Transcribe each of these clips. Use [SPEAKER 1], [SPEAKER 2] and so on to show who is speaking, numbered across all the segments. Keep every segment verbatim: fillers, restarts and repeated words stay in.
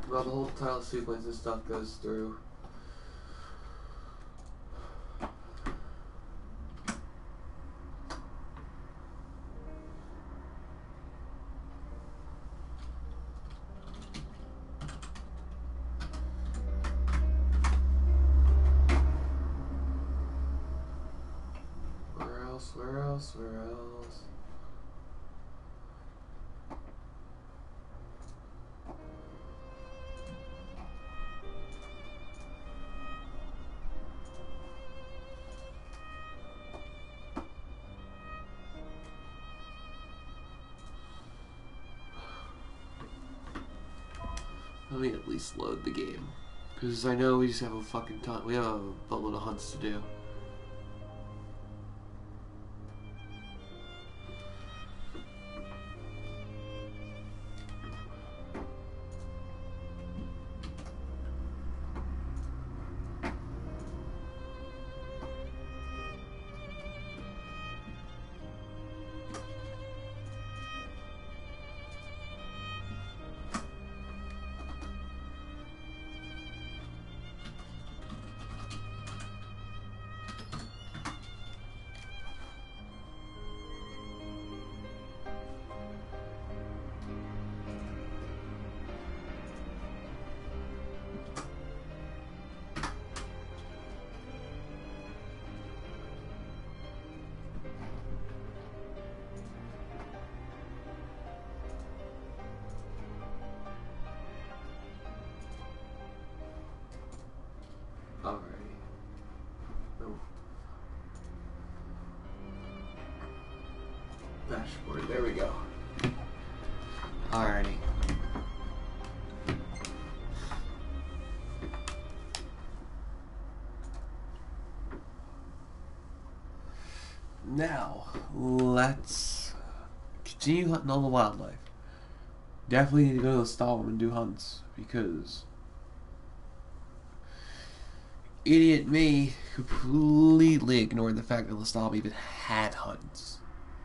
[SPEAKER 1] Well, the whole title sequence and stuff goes through. Where else? Where else? Where else? Let me at least load the game. Because I know we just have a fucking ton. We have a buttload of hunts to do. Alrighty. Oh. Dashboard, there we go. Alrighty. Now, let's continue hunting all the wildlife. Definitely need to go to the stall and do hunts, because idiot me completely ignored the fact that Lestalm even had hunts.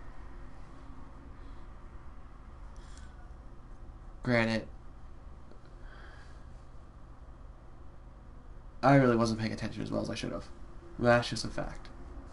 [SPEAKER 1] Granted, I really wasn't paying attention as well as I should have. That's just a fact.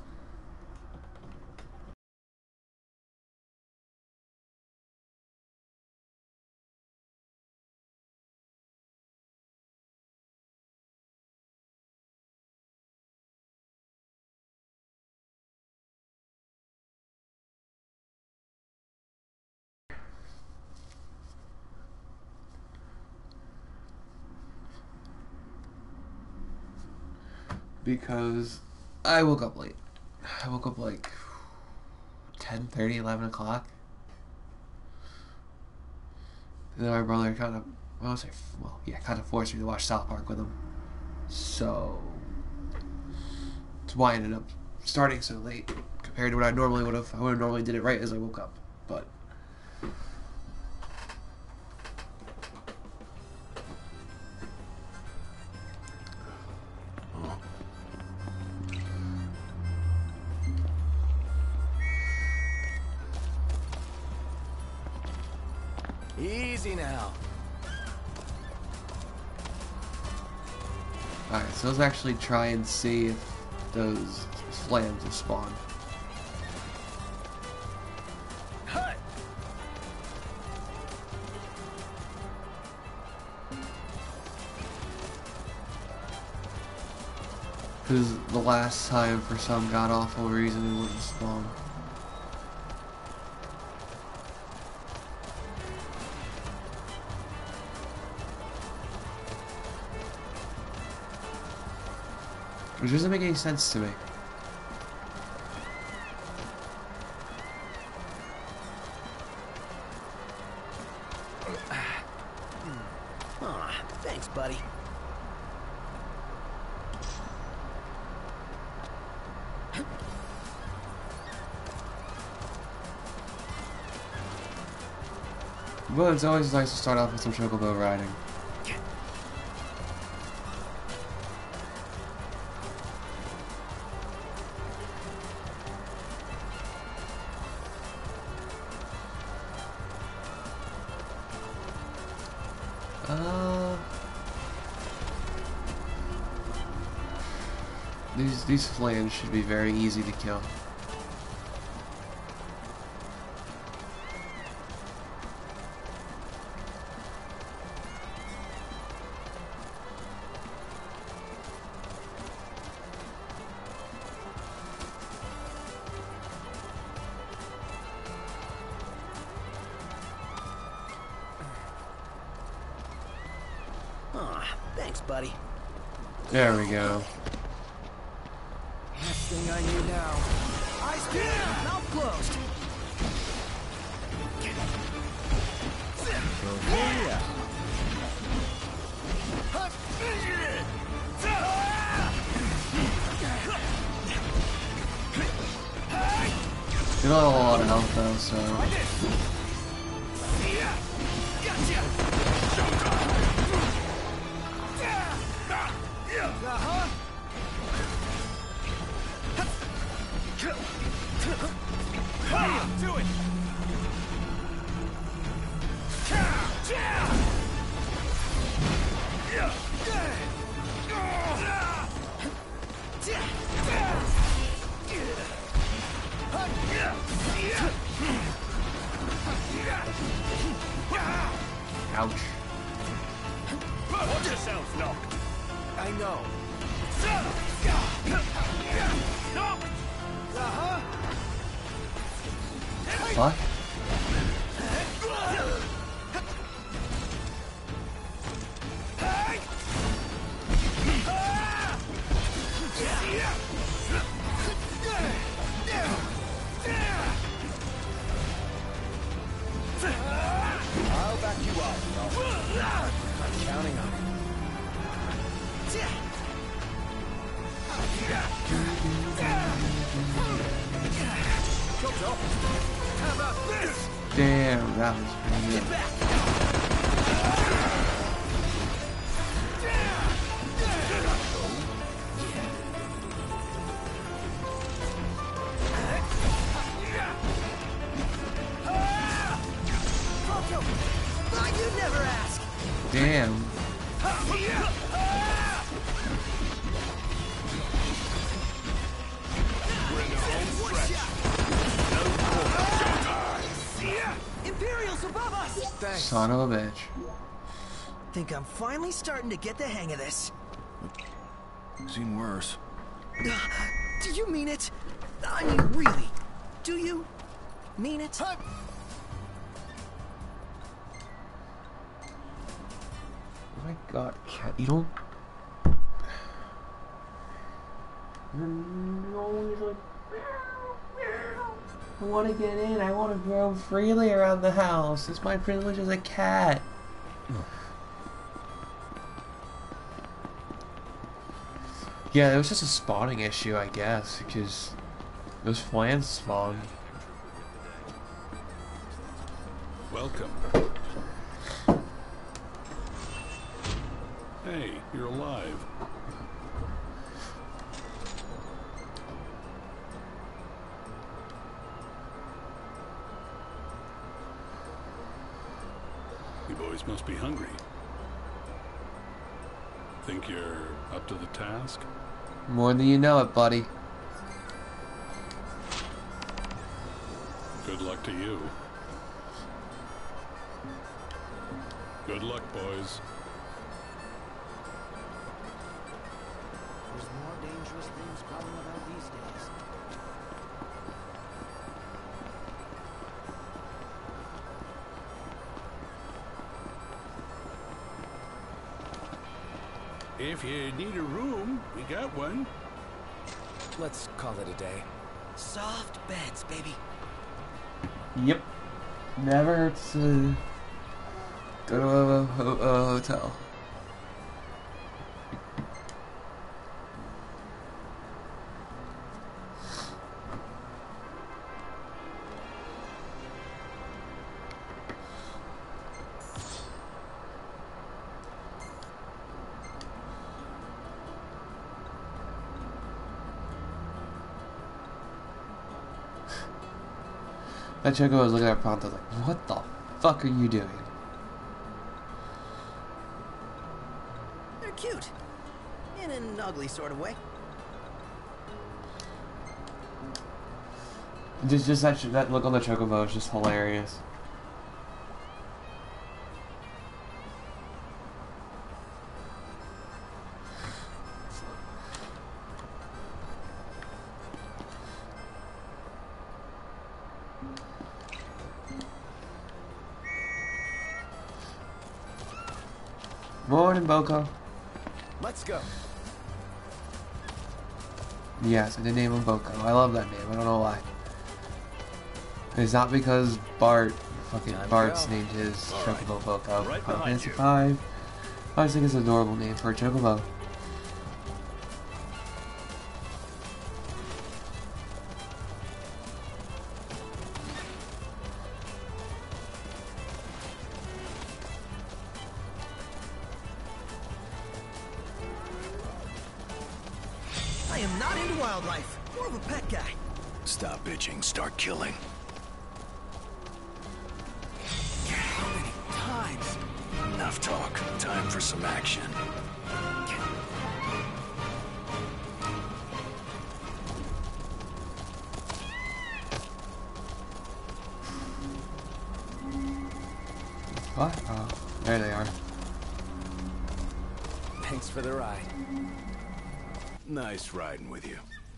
[SPEAKER 1] Because I woke up late. I woke up like ten thirty, eleven o'clock. And then my brother kind of, well, I say, well, yeah, kind of forced me to watch South Park with him. So, that's why I ended up starting so late compared to what I normally would have. I would have normally did it right as I woke up. But
[SPEAKER 2] easy now.
[SPEAKER 1] alright, so let's actually try and see if those slams will spawn.
[SPEAKER 2] Hut.
[SPEAKER 1] Because the last time, for some god awful reason, it wouldn't spawn. Which doesn't make any sense to me.
[SPEAKER 2] Aw, thanks, buddy.
[SPEAKER 1] Well, it's always nice to start off with some chocobo riding. Uh, These these flanges should be very easy to kill.
[SPEAKER 2] Aw, thanks, buddy.
[SPEAKER 1] There we go.
[SPEAKER 2] Last thing I need now. Eyes peeled, mouth closed. Yeah.
[SPEAKER 1] You don't have a lot of health though, so.
[SPEAKER 2] Uh-huh. Do it.
[SPEAKER 1] Ouch.
[SPEAKER 2] Watch yourself, Knock. I know. Uh-huh.
[SPEAKER 1] Fuck.
[SPEAKER 2] I'll back you up. I'm counting on it. Jojo, how about this?
[SPEAKER 1] Damn, that was pretty good.
[SPEAKER 2] Get back. Thought you'd never ask.
[SPEAKER 1] Damn.
[SPEAKER 2] Imperials above us. Thanks.
[SPEAKER 1] Son of a bitch.
[SPEAKER 2] Think I'm finally starting to get the hang of this.
[SPEAKER 3] Seen worse.
[SPEAKER 2] Do you mean it? I mean, really? Do you mean it?
[SPEAKER 1] Oh my god, cat, you don't. You're always like. I want to get in. I want to roam freely around the house. It's my privilege as a cat. Yeah, it was just a spawning issue, I guess, because those flans spawned.
[SPEAKER 4] Welcome. Hey, you're alive. You boys must be hungry. Think you're up to the task?
[SPEAKER 1] More than you know it, buddy.
[SPEAKER 4] Good luck to you. Good luck, boys.
[SPEAKER 2] There's more dangerous things crawling about these days.
[SPEAKER 4] If you need a room, we got one.
[SPEAKER 2] Let's call it a day. Soft beds, baby.
[SPEAKER 1] Yep. Never hurts to go to a, ho a hotel. That Choco was looking at Pronto like, what the fuck are you doing?
[SPEAKER 2] They're cute. In an ugly sort of way.
[SPEAKER 1] Just, just that, that look on the chocobo is just hilarious. Morning, Boko.
[SPEAKER 2] Let's go.
[SPEAKER 1] Yes, I did name him Boko. I love that name. I don't know why. It's not because Bart, fucking
[SPEAKER 2] Time to
[SPEAKER 1] Bart's
[SPEAKER 2] go.
[SPEAKER 1] named his
[SPEAKER 3] All
[SPEAKER 1] chocobo
[SPEAKER 3] right.
[SPEAKER 1] Boko.
[SPEAKER 3] Right
[SPEAKER 1] Final
[SPEAKER 3] behind
[SPEAKER 1] Fantasy
[SPEAKER 3] you.
[SPEAKER 1] five. I just think it's an adorable name for a chocobo.
[SPEAKER 2] I am not into wildlife. More of a pet guy.
[SPEAKER 3] Stop bitching, start killing.
[SPEAKER 2] How many times?
[SPEAKER 3] Enough talk. Time for some action.
[SPEAKER 1] What? Oh, there they are.
[SPEAKER 2] Thanks for the ride.
[SPEAKER 3] Nice riding with you.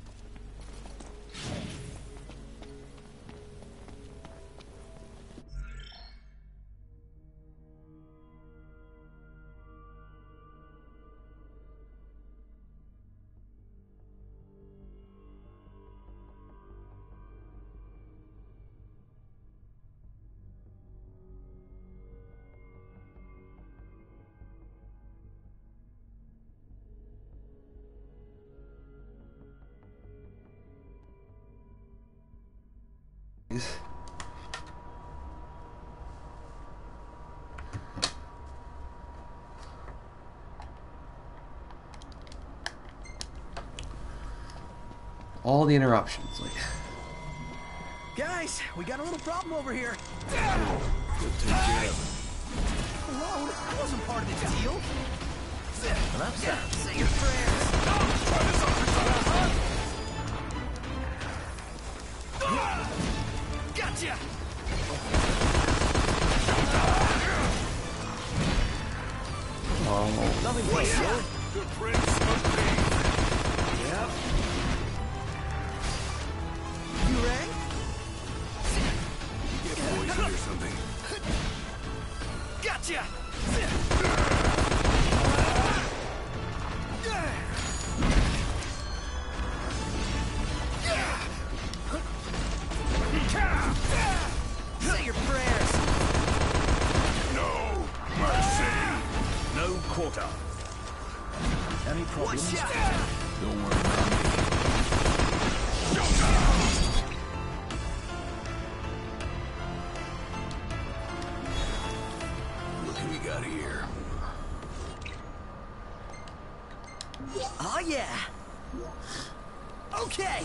[SPEAKER 1] All the interruptions, like.
[SPEAKER 2] Guys, we got a little problem over here.
[SPEAKER 3] Go take care of
[SPEAKER 2] Alone? That wasn't part of the deal. Enough said. Say your prayers. Gotcha!
[SPEAKER 1] Oh.
[SPEAKER 2] Nothing personal.
[SPEAKER 3] The Prince of Peace.
[SPEAKER 2] Yep. You rang?
[SPEAKER 3] Get poison or something.
[SPEAKER 2] Gotcha! Say your prayers.
[SPEAKER 3] No mercy. No quarter.
[SPEAKER 2] Any problems?
[SPEAKER 3] Don't worry about me. Look who we got here.
[SPEAKER 2] Oh yeah. Okay.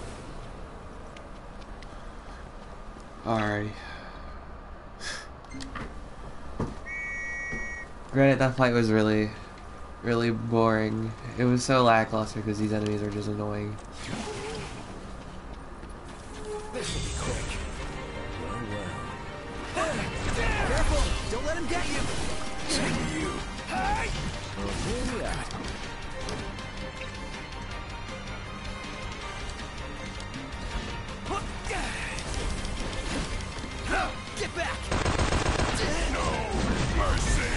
[SPEAKER 1] Alrighty. Granted, that fight was really, really boring. It was so lackluster because these enemies are just annoying.
[SPEAKER 2] This will be quick. Well, well. Careful! Don't let him get you!
[SPEAKER 3] Same to you.
[SPEAKER 2] Hey! Well, here we are. Get back!
[SPEAKER 3] No mercy.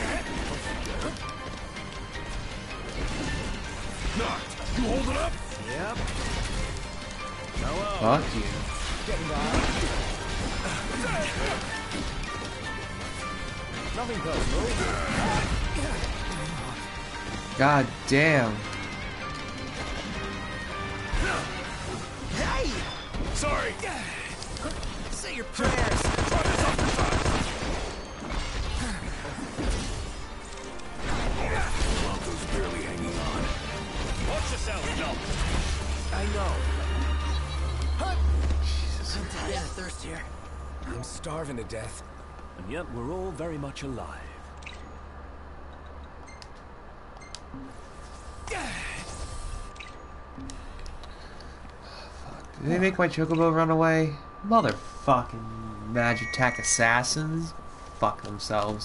[SPEAKER 3] Knocked. You hold it up?
[SPEAKER 2] Yep. Hello.
[SPEAKER 1] Fuck you.
[SPEAKER 2] Getting by. Nothing personal.
[SPEAKER 1] God damn.
[SPEAKER 2] Hey!
[SPEAKER 3] Sorry.
[SPEAKER 2] Say your prayers.
[SPEAKER 3] Try this exercise. Blanco's barely hanging on. Watch yourself, no.
[SPEAKER 2] I know. Jesus. I'm dead of thirst here. I'm starving to death.
[SPEAKER 5] And yet we're all very much alive.
[SPEAKER 1] Fuck. Did they make my chocobo run away? Motherfucking Magitech assassins. Fuck themselves.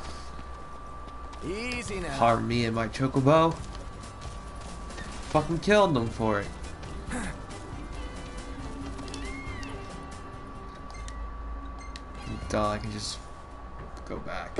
[SPEAKER 2] Easy now.
[SPEAKER 1] Harm me and my chocobo. Fucking killed them for it. Duh, I can just go back.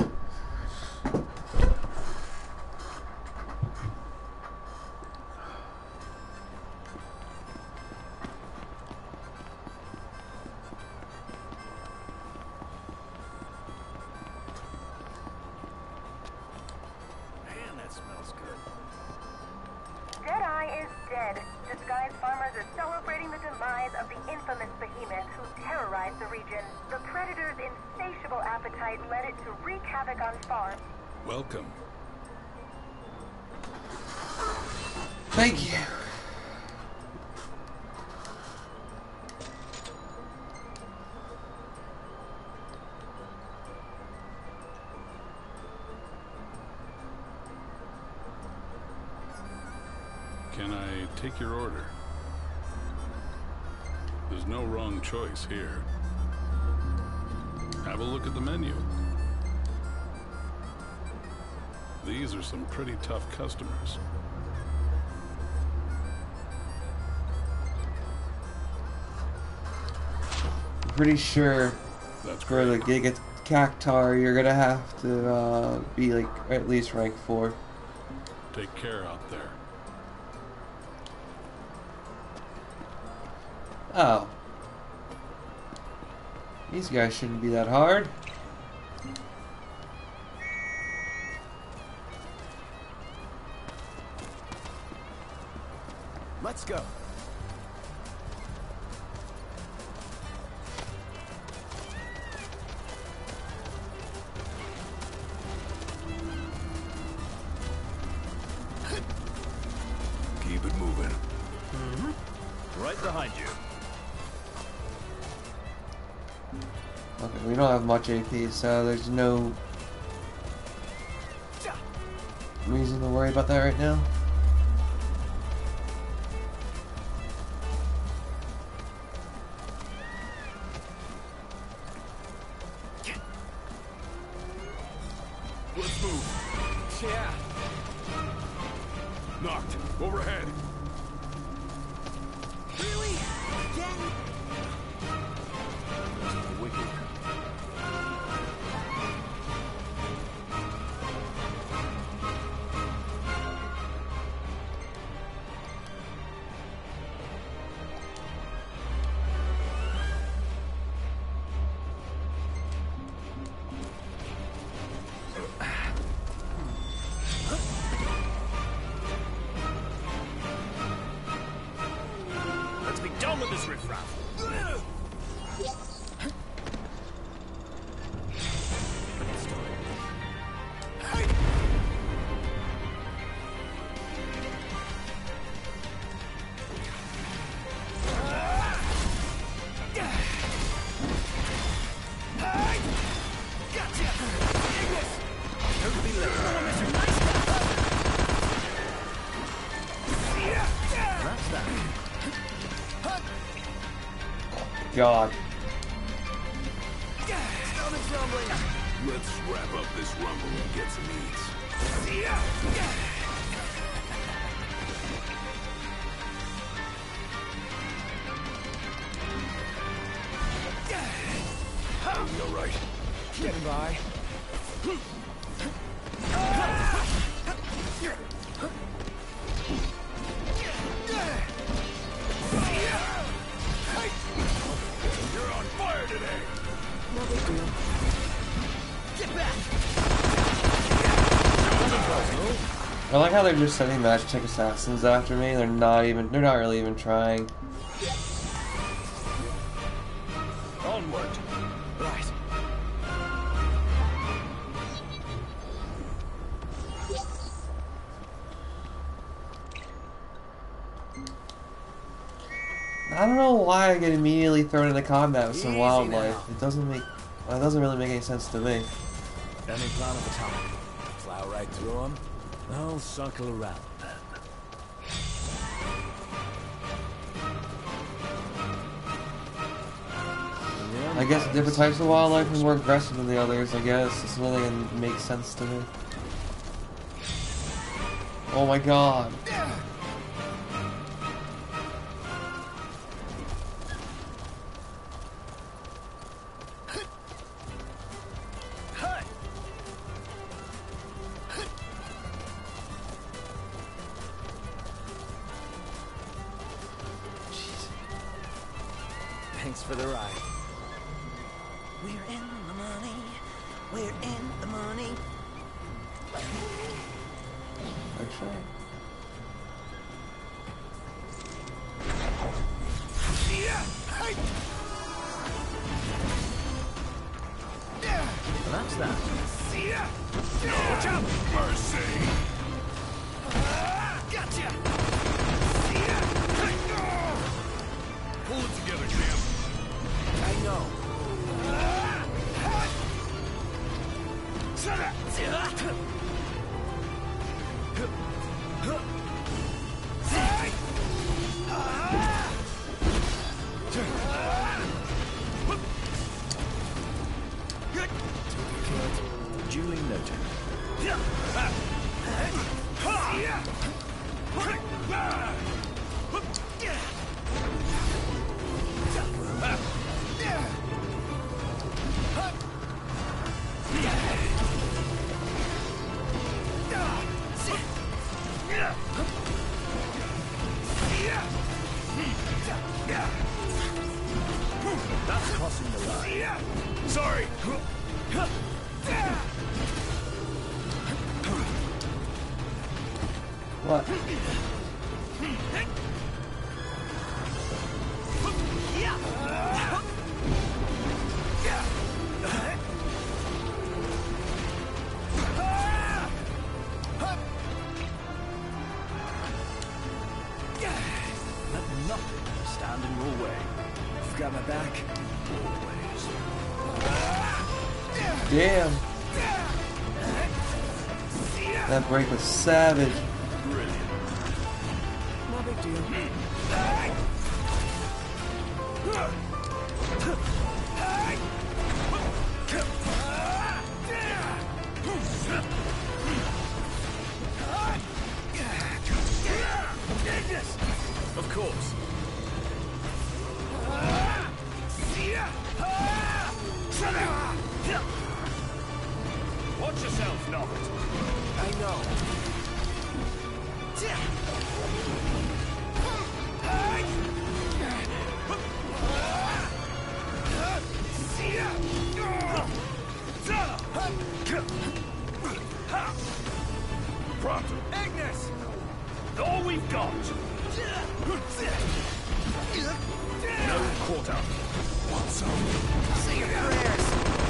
[SPEAKER 2] Man, that smells good.
[SPEAKER 6] Deadeye is dead. Disguised farmers are celebrating the demise of the infamous behemoth who terrorized the region. The predator's insatiable appetite led it to wreak havoc on farms.
[SPEAKER 4] Welcome.
[SPEAKER 1] Thank you.
[SPEAKER 4] Can I take your order? There's no wrong choice here. Have a look at the menu. These are some pretty tough customers.
[SPEAKER 1] I'm pretty sure
[SPEAKER 4] That's
[SPEAKER 1] for the
[SPEAKER 4] great.
[SPEAKER 1] Giga Cactar, you're gonna have to uh, be like at least rank four.
[SPEAKER 4] Take care out there.
[SPEAKER 1] Oh. These guys shouldn't be that hard.
[SPEAKER 2] Let's go.
[SPEAKER 3] Keep it moving.
[SPEAKER 2] Right behind you.
[SPEAKER 1] Okay, we don't have much A P, so there's no reason to worry about that right now.
[SPEAKER 3] Let's move.
[SPEAKER 2] Yeah.
[SPEAKER 3] Knocked. Overhead.
[SPEAKER 2] Really? Again? Wicked. Let's be done with this riffraff.
[SPEAKER 1] God.
[SPEAKER 3] Let's wrap up this rumble and get some eats. All right.
[SPEAKER 2] Getting by.
[SPEAKER 3] You're on fire today.
[SPEAKER 2] No big deal. Get back!
[SPEAKER 1] I like how they're just sending Magitech assassins after me. They're not even. They're not really even trying.
[SPEAKER 2] Onward. Right.
[SPEAKER 1] I don't know why I get immediately thrown into combat with some
[SPEAKER 2] Easy
[SPEAKER 1] wildlife.
[SPEAKER 2] now.
[SPEAKER 1] It doesn't make. It doesn't really make any sense to me.
[SPEAKER 5] Any plan of attack? Plow right through them? I'll circle around then.
[SPEAKER 1] I guess different types of wildlife are more aggressive than the others. I guess this really makes sense to me. Oh my god.
[SPEAKER 2] Thanks for the ride. We're in the money. We're in the money.
[SPEAKER 1] Actually.
[SPEAKER 2] Well, that's that.
[SPEAKER 3] Watch out! Mercy!
[SPEAKER 2] Gotcha!
[SPEAKER 3] Pull it together, champ.
[SPEAKER 2] I know.
[SPEAKER 5] Duly noted.
[SPEAKER 2] That's crossing the line.
[SPEAKER 3] Sorry.
[SPEAKER 1] What?
[SPEAKER 2] Let nothing stand in your way. You've got my back. Always.
[SPEAKER 1] Damn. That break was savage.
[SPEAKER 2] No big deal.
[SPEAKER 5] Of course. Watch yourself, Norbert.
[SPEAKER 2] I know.
[SPEAKER 3] Pronto.
[SPEAKER 2] Agnes!
[SPEAKER 3] All we've got.
[SPEAKER 5] No quarter.
[SPEAKER 3] Want some?
[SPEAKER 2] Say your prayers.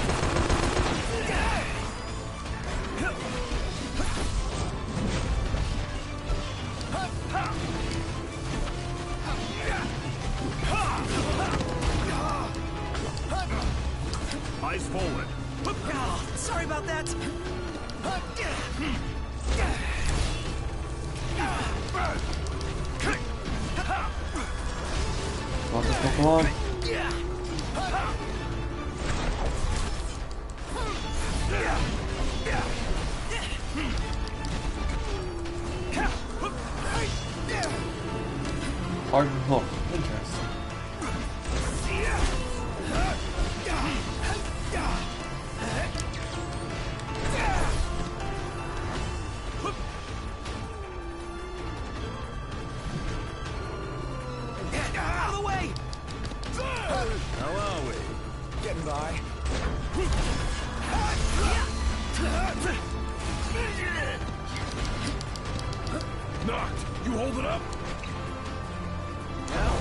[SPEAKER 3] Eyes forward.
[SPEAKER 2] Oh, sorry about that.
[SPEAKER 1] Want this Pokemon? Hardened hook. Interesting.
[SPEAKER 2] Out of the way!
[SPEAKER 5] How are we?
[SPEAKER 2] Getting by.
[SPEAKER 3] Knocked. You hold it up.
[SPEAKER 2] Now.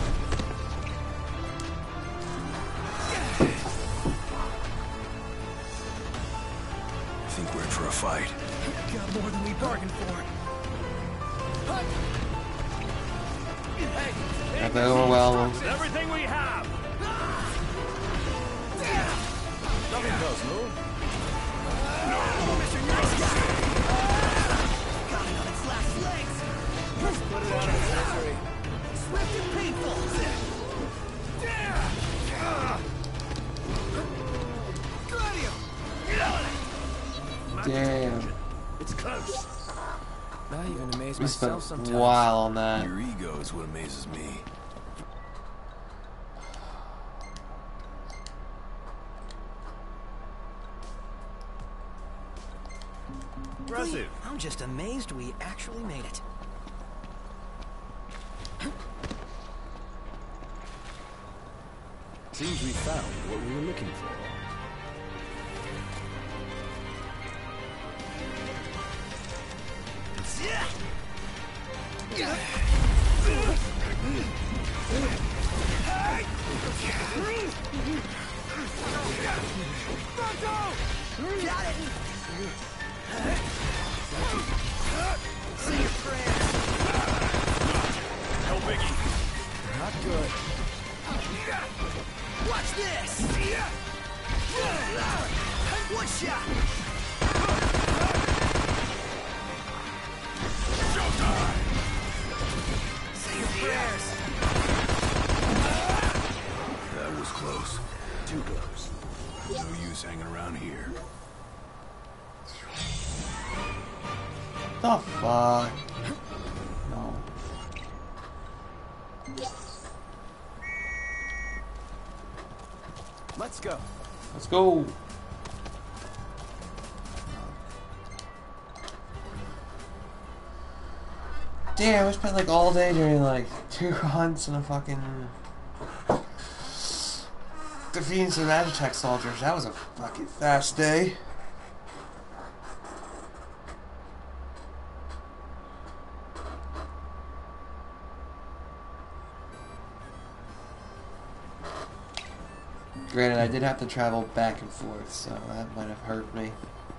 [SPEAKER 3] I think we're in for a fight.
[SPEAKER 2] Got more than we bargained for. Hey,
[SPEAKER 1] Got that overwhelmed.
[SPEAKER 5] Everything we have. Nothing personal.
[SPEAKER 2] Mister Nice Guy! Got it on its last legs! Let's put it out of its misery. Swift and painful! magic
[SPEAKER 1] Damn.
[SPEAKER 2] illusion. It's close.
[SPEAKER 5] I even amaze
[SPEAKER 1] We spent
[SPEAKER 5] myself
[SPEAKER 1] a
[SPEAKER 5] sometimes.
[SPEAKER 1] while on that.
[SPEAKER 3] Your ego is what amazes me.
[SPEAKER 2] Impressive.
[SPEAKER 7] I'm just amazed we actually made it.
[SPEAKER 5] Seems we found what we were looking for.
[SPEAKER 7] Got it! Say your prayers.
[SPEAKER 3] No biggie.
[SPEAKER 5] Not good.
[SPEAKER 7] Watch this! One shot!
[SPEAKER 3] Showtime!
[SPEAKER 7] Say your prayers.
[SPEAKER 3] That was close. Too close. No use hanging around here.
[SPEAKER 1] The fuck? No.
[SPEAKER 5] Let's go.
[SPEAKER 1] Let's go. Damn, I spent like all day doing like two hunts and a fucking defeating some Magitech soldiers. That was a fucking fast day. Granted, I did have to travel back and forth, so that might have hurt me.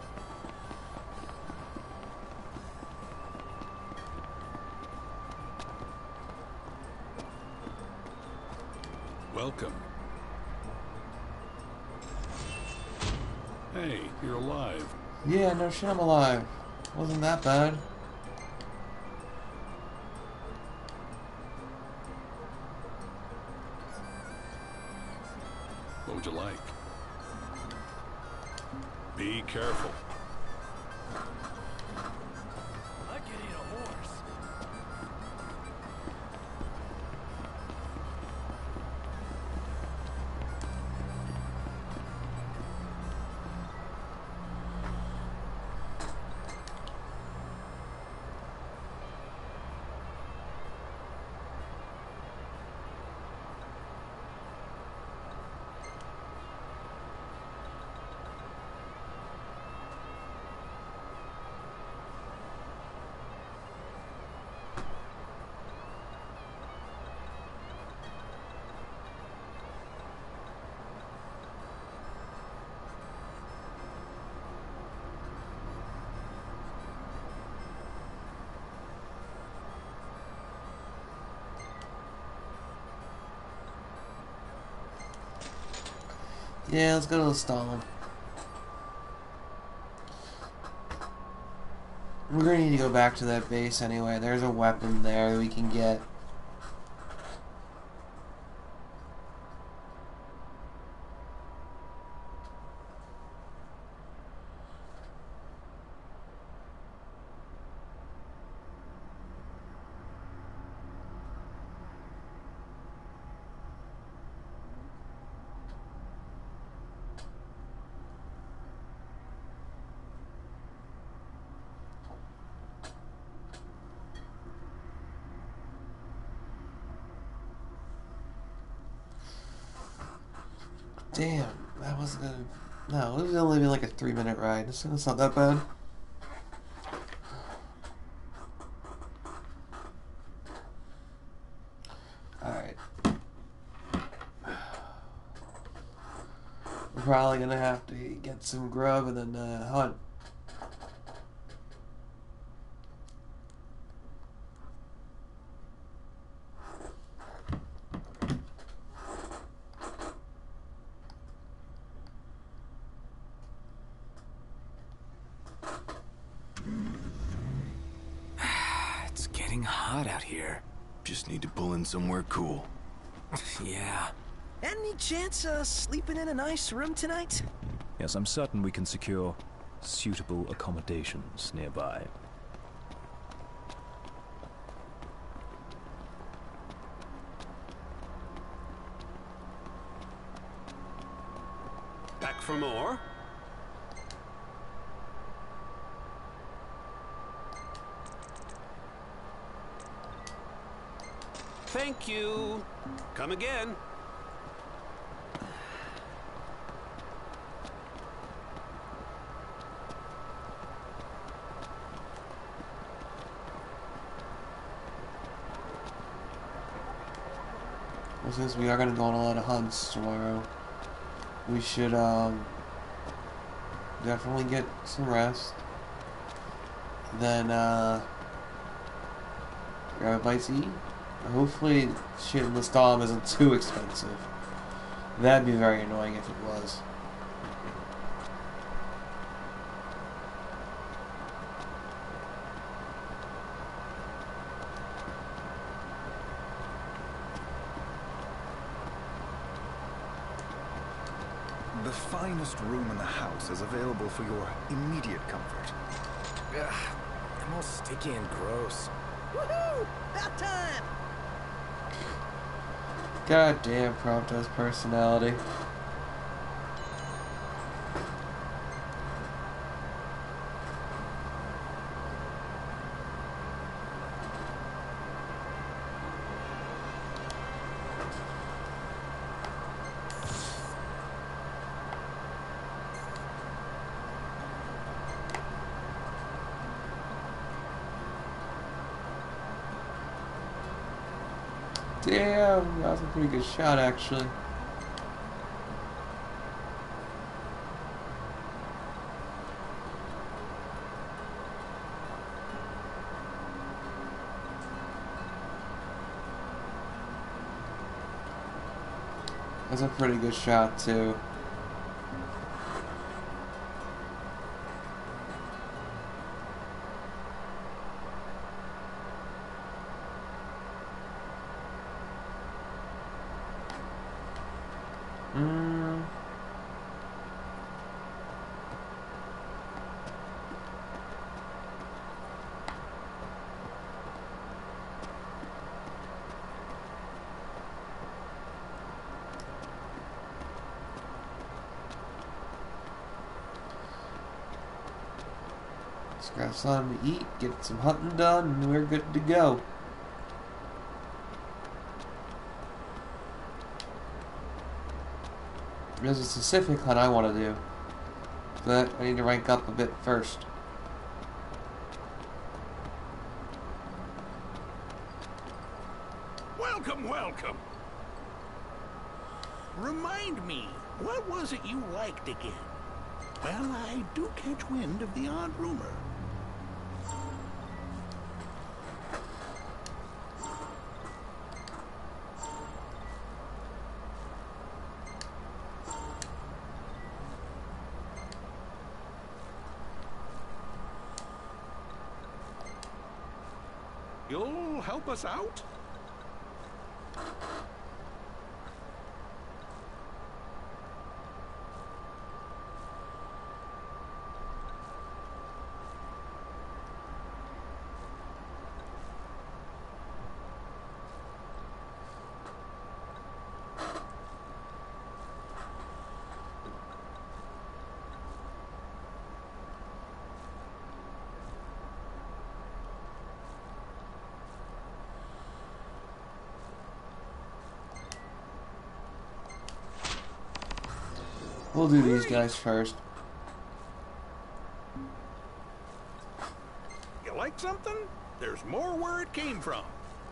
[SPEAKER 4] Welcome. Hey, you're alive.
[SPEAKER 1] Yeah, no shit, I'm alive. Wasn't that bad.
[SPEAKER 4] What would you like? Be careful.
[SPEAKER 2] I could eat a horse.
[SPEAKER 1] Yeah, let's go to Stalin. We're gonna need to go back to that base anyway. There's a weapon there we can get. Damn, that was gonna. No, it was only been like a three minute ride. It's, it's not that bad. Alright. We're probably gonna have to get some grub and then uh, hunt.
[SPEAKER 5] It's getting hot out here.
[SPEAKER 3] Just need to pull in somewhere cool.
[SPEAKER 5] Yeah.
[SPEAKER 7] Any chance uh sleeping in a nice room tonight?
[SPEAKER 2] Yes, I'm certain we can secure
[SPEAKER 5] suitable accommodations nearby.
[SPEAKER 3] Back for more? Thank you. Come again.
[SPEAKER 1] Well, since we are going to go on a lot of hunts tomorrow, we should um, definitely get some rest. Then uh, grab a bite to eat. Hopefully shit in the Storm isn't too expensive. That'd be very annoying if it was.
[SPEAKER 8] The finest room in the house is available for your immediate comfort.
[SPEAKER 5] Ugh, I'm all sticky and gross.
[SPEAKER 7] Woohoo! About time!
[SPEAKER 1] God damn Prompto's personality. Damn, that was a pretty good shot, actually. That's a pretty good shot, too. Mm. Let's grab something to eat, get some hunting done, and we're good to go. There's a specific hunt I want to do, but I need to rank up a bit first.
[SPEAKER 3] Welcome, welcome. Remind me, what was it you liked again? Well, I do catch wind of the odd rumor. You'll help us out?
[SPEAKER 1] We'll do these guys first.
[SPEAKER 3] You like something? There's more where it came from.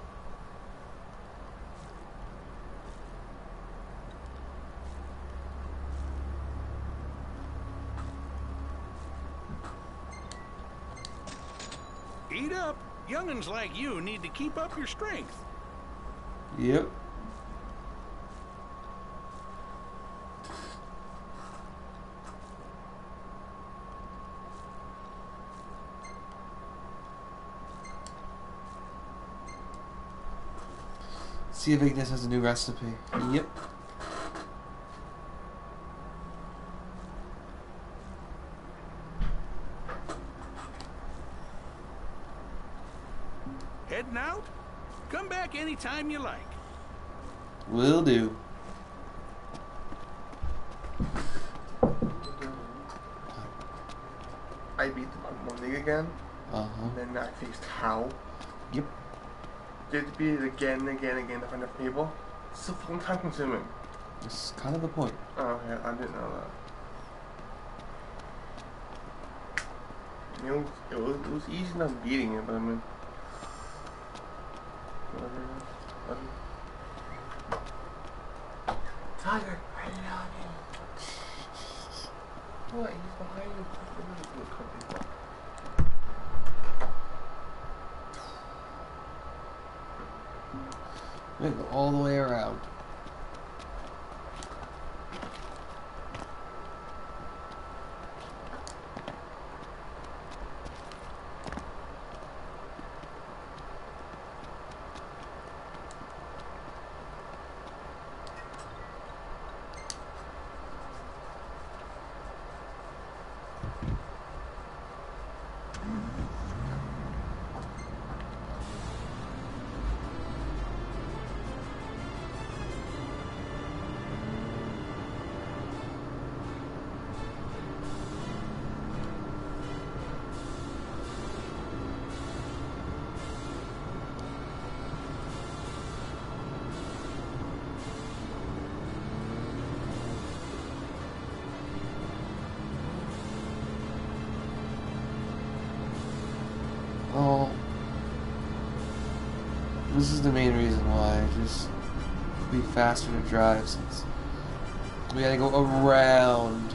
[SPEAKER 3] Eat up. Young'uns like you need to keep up your strength.
[SPEAKER 1] Yep. See if Ignis has a new recipe. Yep.
[SPEAKER 3] Heading out? Come back anytime you like.
[SPEAKER 1] Will do.
[SPEAKER 9] I beat the Pokemon League again.
[SPEAKER 1] Uh huh.
[SPEAKER 9] And then I faced Hal.
[SPEAKER 1] Yep.
[SPEAKER 9] Did to beat it again and again and again to find different people. It's so fucking time consuming.
[SPEAKER 1] It's kind of the point.
[SPEAKER 9] Oh, yeah, I didn't know that. You know, it was, it was easy enough beating it, but I mean... Whatever it is. Whatever. Tiger, I love you. What? He's behind you.
[SPEAKER 1] I'm gonna go all the way around. Oh, this is the main reason why. Just be faster to drive since we gotta go around.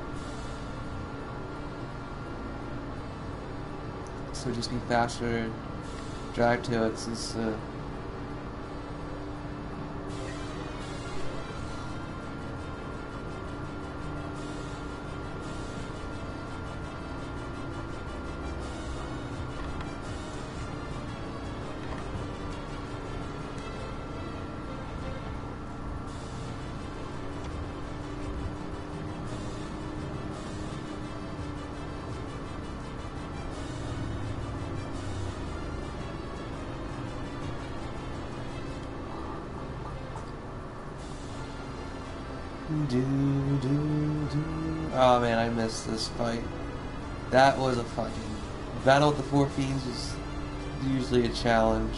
[SPEAKER 1] So just be faster to drive to it since uh, Do, do, do. Oh man, I missed this fight. That was a fucking battle with the four fiends is usually a challenge.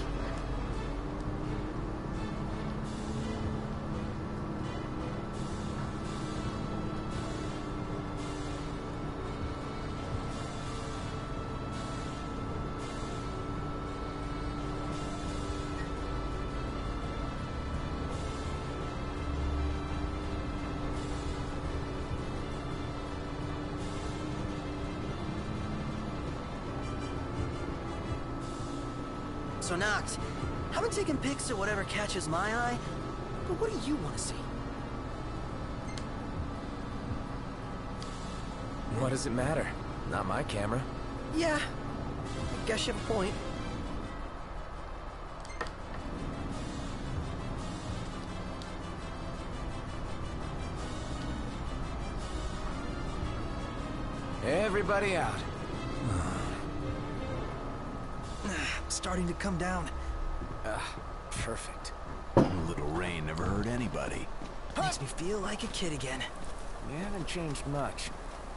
[SPEAKER 7] So Nox, I've been taking pics of whatever catches my eye, but what do you want to see?
[SPEAKER 5] What does it matter? Not my camera.
[SPEAKER 7] Yeah, I guess you have a point.
[SPEAKER 5] Everybody out.
[SPEAKER 7] Starting to come down.
[SPEAKER 5] Ah, perfect.
[SPEAKER 3] A little rain never hurt anybody.
[SPEAKER 7] Makes me feel like a kid again.
[SPEAKER 5] You haven't changed much.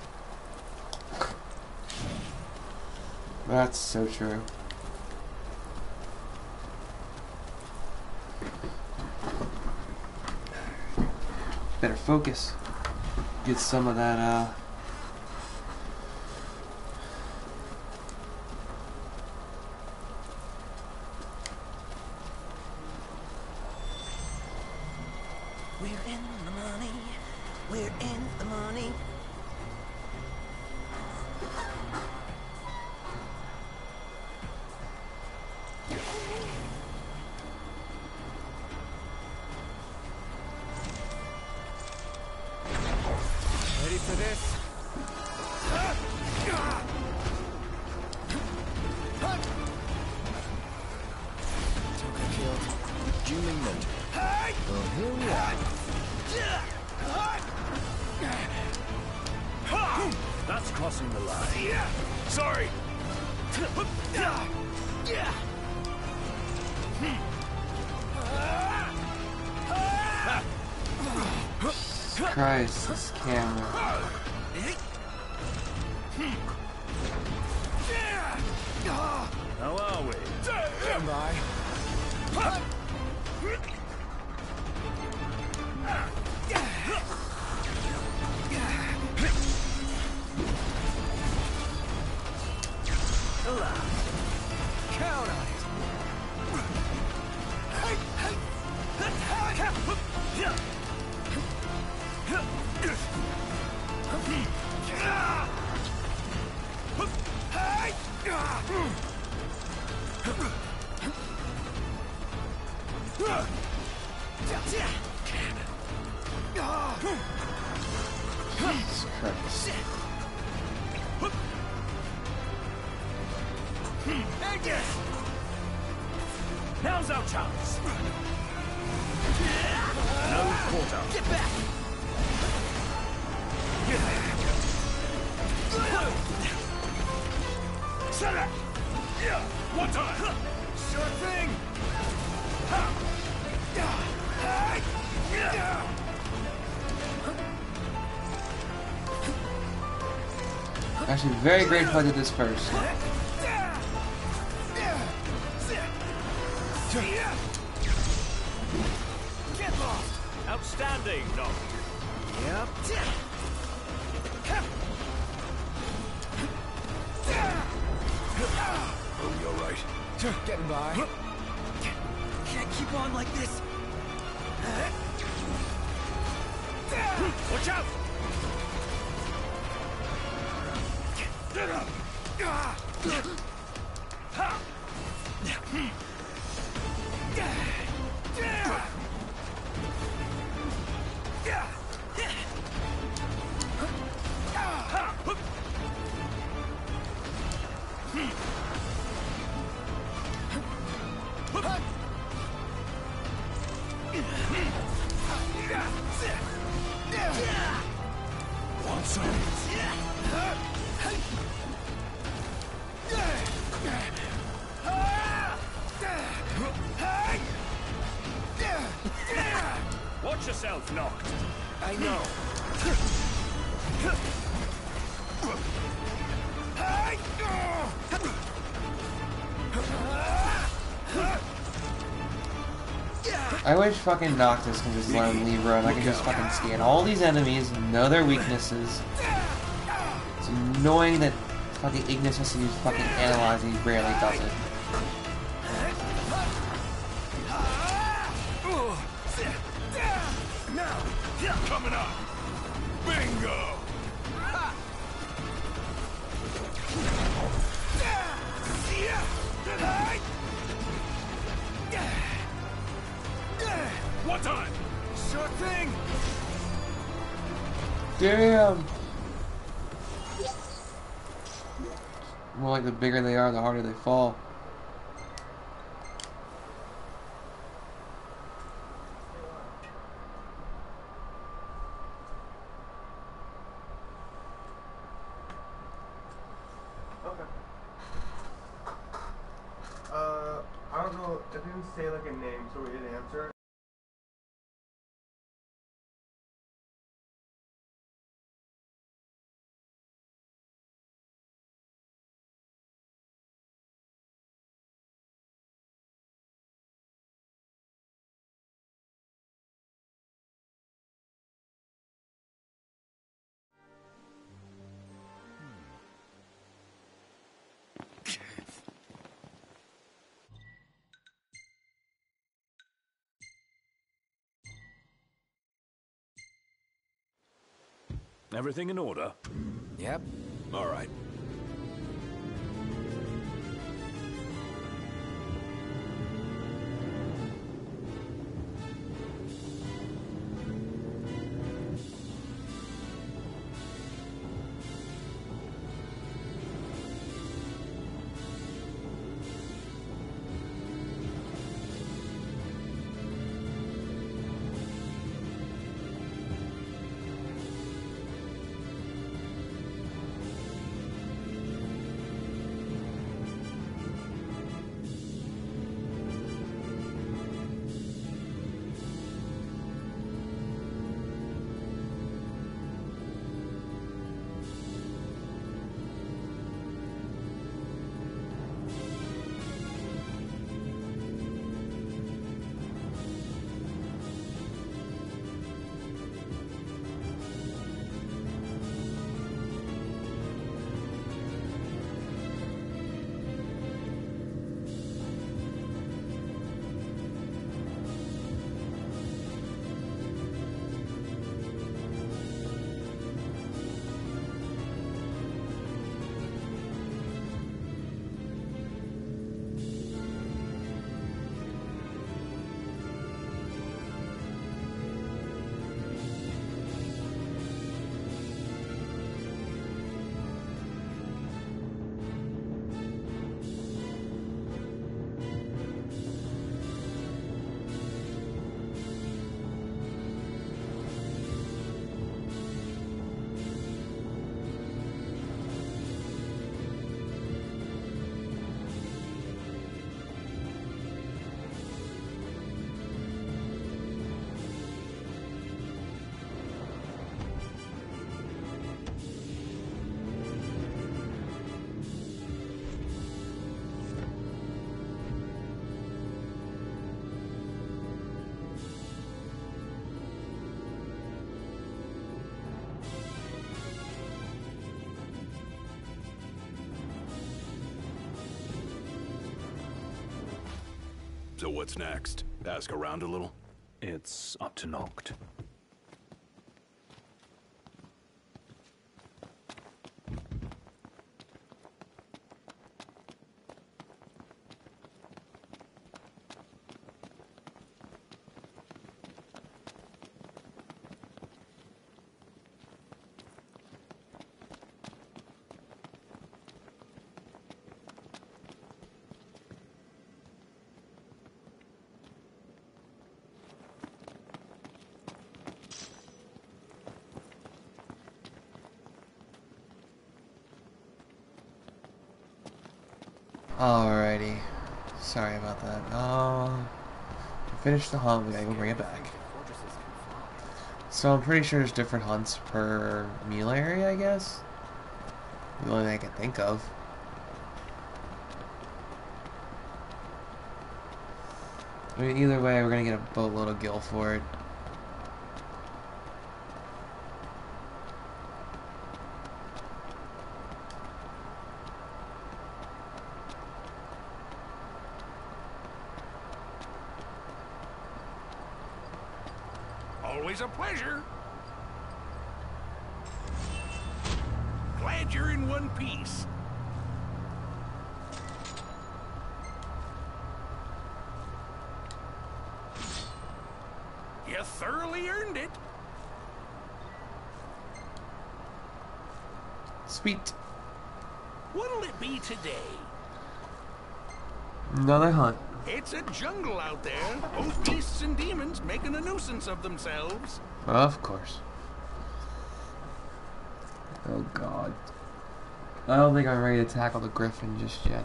[SPEAKER 1] That's so true. Better focus. Get some of that, uh...
[SPEAKER 7] We're in the money. We're in the money.
[SPEAKER 5] Ready for this? Toka killed. Julie Miller. Well, here we are.
[SPEAKER 2] That's crossing the line. Sorry.
[SPEAKER 1] Christ, this camera.
[SPEAKER 2] How are we?
[SPEAKER 5] Stand by. Count on it.
[SPEAKER 1] Jesus Christ.
[SPEAKER 2] Now's our chance. No quarter.
[SPEAKER 7] Get back!
[SPEAKER 2] Shut up! One time!
[SPEAKER 5] Sure thing.
[SPEAKER 1] Actually, very grateful I did this first.
[SPEAKER 7] Get lost!
[SPEAKER 2] Outstanding, Doc.
[SPEAKER 5] Yep.
[SPEAKER 2] Oh, you're right.
[SPEAKER 5] Getting by.
[SPEAKER 7] Can't keep on like this.
[SPEAKER 2] Watch out!
[SPEAKER 5] One side.
[SPEAKER 2] Watch yourself, Knocked.
[SPEAKER 5] I know.
[SPEAKER 1] I wish fucking Noctis can just let him leave run. I can just fucking scan all these enemies, know their weaknesses. It's annoying that fucking Ignis has to use fucking Analyze and he rarely does it.
[SPEAKER 2] Coming up! Bingo! One time!
[SPEAKER 5] Sure thing.
[SPEAKER 1] Damn! More like the bigger they are, the harder they fall.
[SPEAKER 9] Okay. Uh, I don't know. It didn't say like a name, so we didn't answer.
[SPEAKER 2] Everything in order?
[SPEAKER 5] Yep.
[SPEAKER 2] All right.
[SPEAKER 4] So what's next? Ask around a little?
[SPEAKER 2] It's up to Noct.
[SPEAKER 1] Alrighty. Sorry about that. Uh, finish the hunt, we gotta go bring it back. So I'm pretty sure there's different hunts per meal area, I guess? The only thing I can think of. I mean, either way, we're gonna get a boatload of gil for it.
[SPEAKER 3] Always a pleasure. Glad you're in one piece. You thoroughly earned it.
[SPEAKER 1] Sweet.
[SPEAKER 3] What'll it be today?
[SPEAKER 1] Another hunt.
[SPEAKER 3] It's a jungle out there. Both beasts and demons making a nuisance of themselves.
[SPEAKER 1] Of course. Oh god. I don't think I'm ready to tackle the griffin just yet.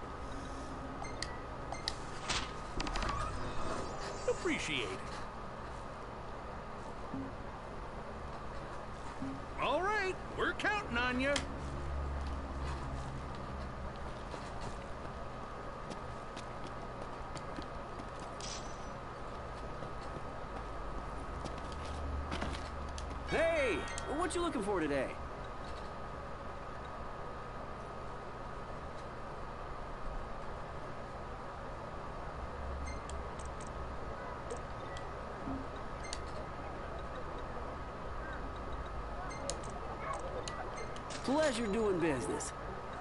[SPEAKER 3] Appreciate it. All right, we're counting on you.
[SPEAKER 10] Hey, what you looking for today? Pleasure doing business.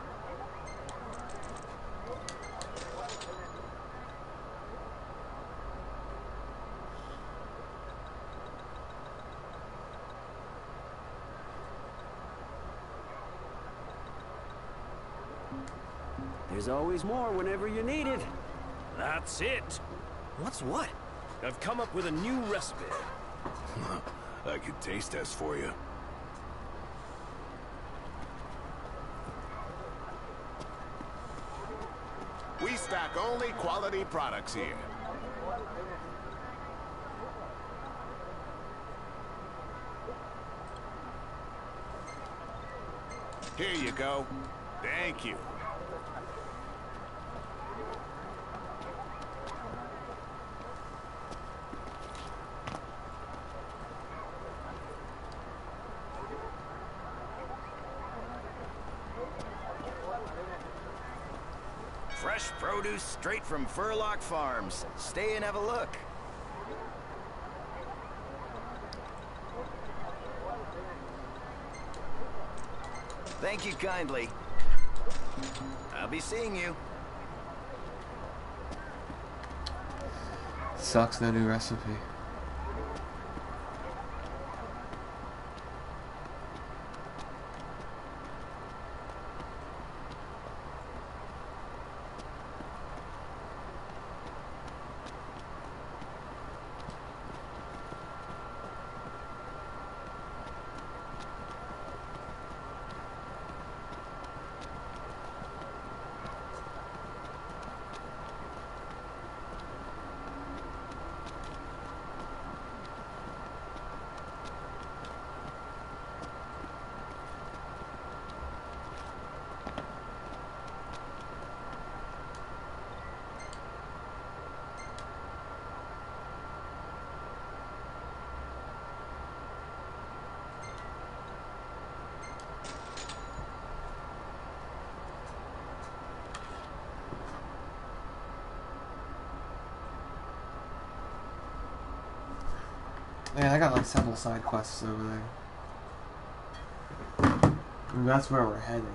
[SPEAKER 10] There's always more whenever you need it.
[SPEAKER 2] That's it.
[SPEAKER 7] What's what?
[SPEAKER 2] I've come up with a new recipe.
[SPEAKER 4] I could taste test for you.
[SPEAKER 11] We stock only quality products here. Here you go. Thank you.
[SPEAKER 5] Fresh produce straight from Furlock Farms. Stay and have a look. Thank you kindly. I'll be seeing you.
[SPEAKER 1] Sucks, no new recipe. Man, I got like several side quests over there. And that's where we're heading.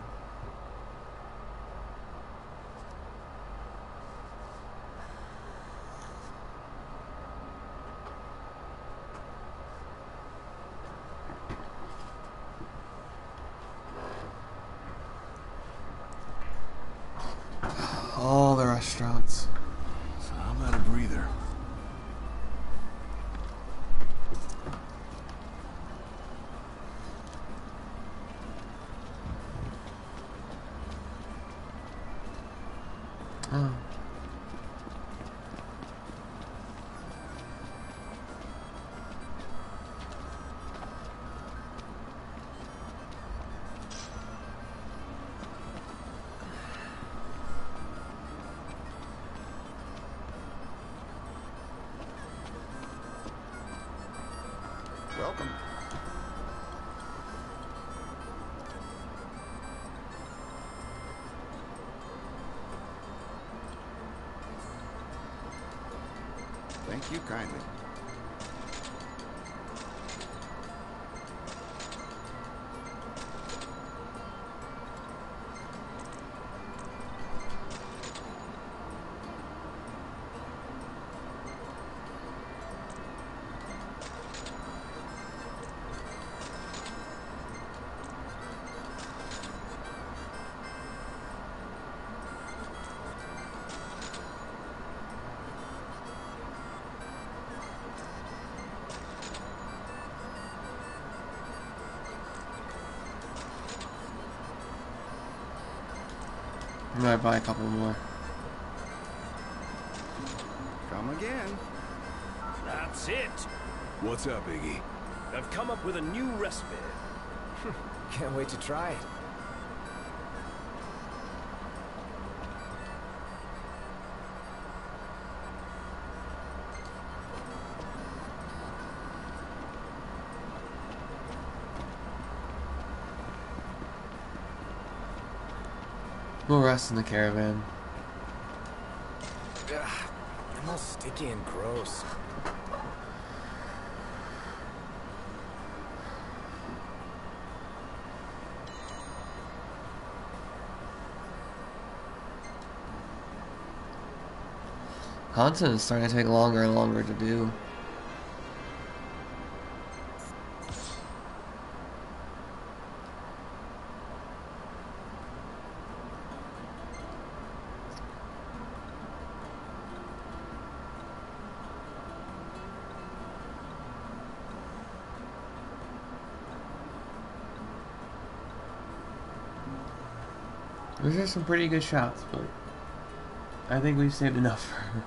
[SPEAKER 1] All the restaurants.
[SPEAKER 8] So how about a breather?
[SPEAKER 1] Oh.
[SPEAKER 11] Welcome. Thank you kindly.
[SPEAKER 1] I might buy a couple more.
[SPEAKER 8] Come again.
[SPEAKER 2] That's it.
[SPEAKER 8] What's up, Iggy?
[SPEAKER 2] I've come up with a new recipe.
[SPEAKER 5] Can't wait to try it.
[SPEAKER 1] We'll rest in the caravan.
[SPEAKER 5] Ugh, I'm all sticky and gross.
[SPEAKER 1] Content is starting to take longer and longer to do. Those are some pretty good shots, but I think we've saved enough for her.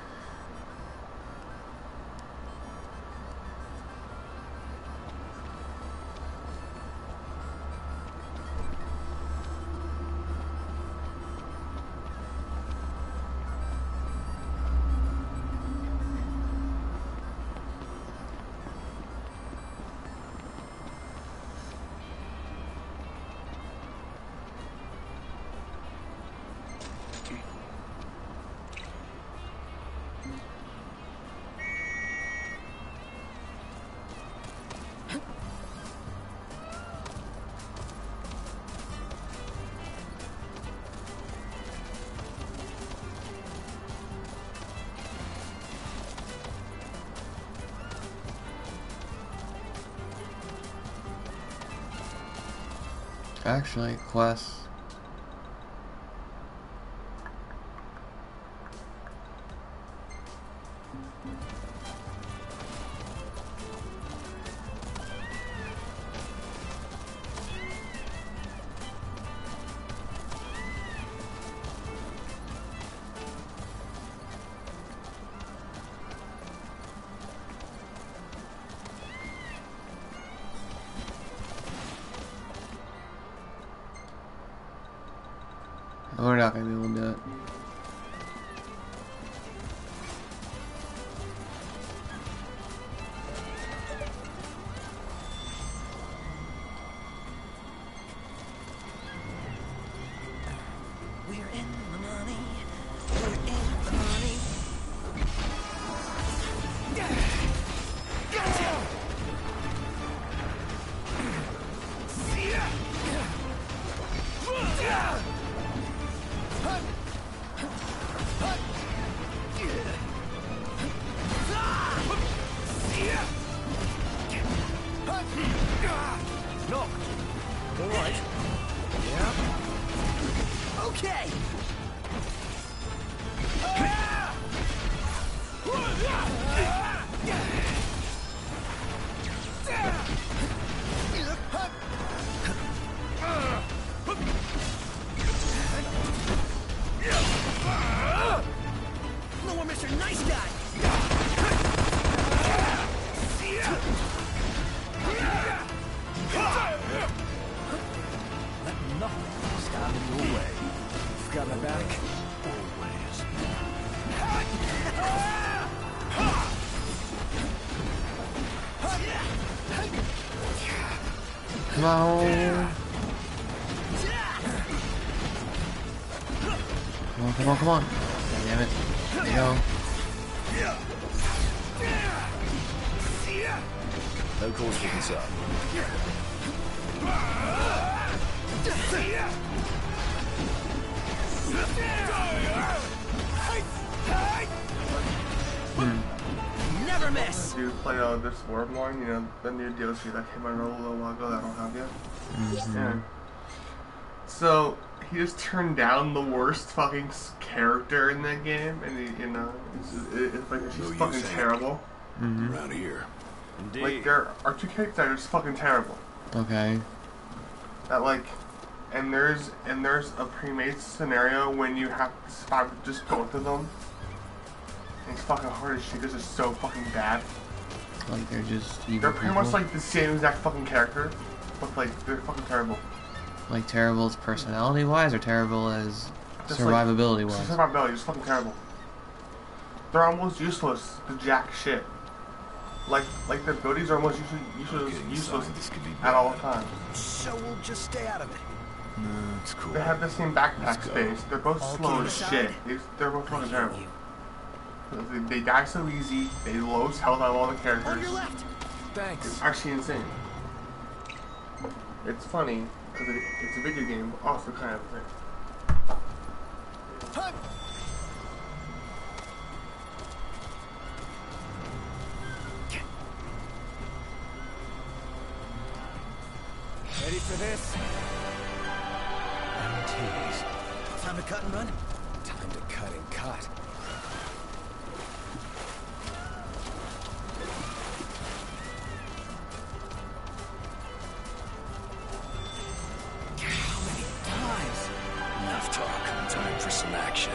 [SPEAKER 1] Actually, quests. We're not gonna be able to do it.
[SPEAKER 7] We're in the money. We're in the money. Gotcha.
[SPEAKER 5] right. Yeah.
[SPEAKER 7] Okay. No more Mister Nice Guy.
[SPEAKER 2] Let nothing stand in your way. You've got my back. Always.
[SPEAKER 1] Come on. Come on, come on, come on. God damn it. There you go.
[SPEAKER 5] No cause for concern.
[SPEAKER 1] Hmm.
[SPEAKER 7] Never miss.
[SPEAKER 9] Do you play uh, this Wormlorn? You know, the new D L C that came out a little while ago that I don't have yet?
[SPEAKER 1] Mm-hmm.
[SPEAKER 9] Yeah. So, he just turned down the worst fucking s- character in that game, and he, you know, it's, it, it's like, she's
[SPEAKER 11] No use
[SPEAKER 9] fucking
[SPEAKER 11] saying it.
[SPEAKER 9] terrible.
[SPEAKER 1] Mm-hmm.
[SPEAKER 11] Around here.
[SPEAKER 5] Indeed.
[SPEAKER 9] Like, there are two characters that are just fucking terrible.
[SPEAKER 1] Okay.
[SPEAKER 9] That, like, and there's, and there's a pre-made scenario when you have to survive with just both of them. And it's fucking hard as shit because it's so fucking bad.
[SPEAKER 1] Like they're just evil
[SPEAKER 9] They're pretty
[SPEAKER 1] people.
[SPEAKER 9] much like the same exact fucking character, but like, they're fucking terrible.
[SPEAKER 1] Like terrible as personality wise or terrible as
[SPEAKER 9] Just
[SPEAKER 1] survivability
[SPEAKER 9] like,
[SPEAKER 1] wise?
[SPEAKER 9] Survivability is fucking terrible. They're almost useless to jack shit. Like, like their abilities are almost usually useless,
[SPEAKER 5] Getting
[SPEAKER 9] useless
[SPEAKER 5] signed, this could be
[SPEAKER 9] at all
[SPEAKER 5] bad.
[SPEAKER 9] times.
[SPEAKER 7] So we'll just stay out of it.
[SPEAKER 5] No, it's cool.
[SPEAKER 9] They have the same backpack
[SPEAKER 5] Let's go.
[SPEAKER 9] space. They're both
[SPEAKER 7] All
[SPEAKER 9] slow
[SPEAKER 7] kidding
[SPEAKER 9] as
[SPEAKER 7] aside,
[SPEAKER 9] shit. They, they're both fucking terrible. They, they die so easy. They lose health out of all the
[SPEAKER 7] On
[SPEAKER 9] characters.
[SPEAKER 7] your left.
[SPEAKER 5] Thanks.
[SPEAKER 9] It's actually insane. It's funny because it, it's a video game, but also kind of a thing.
[SPEAKER 2] Ready for this? I'm teased.
[SPEAKER 7] Time to cut and run.
[SPEAKER 2] Time to cut and cut.
[SPEAKER 5] How many times? Enough talk. Time for some action.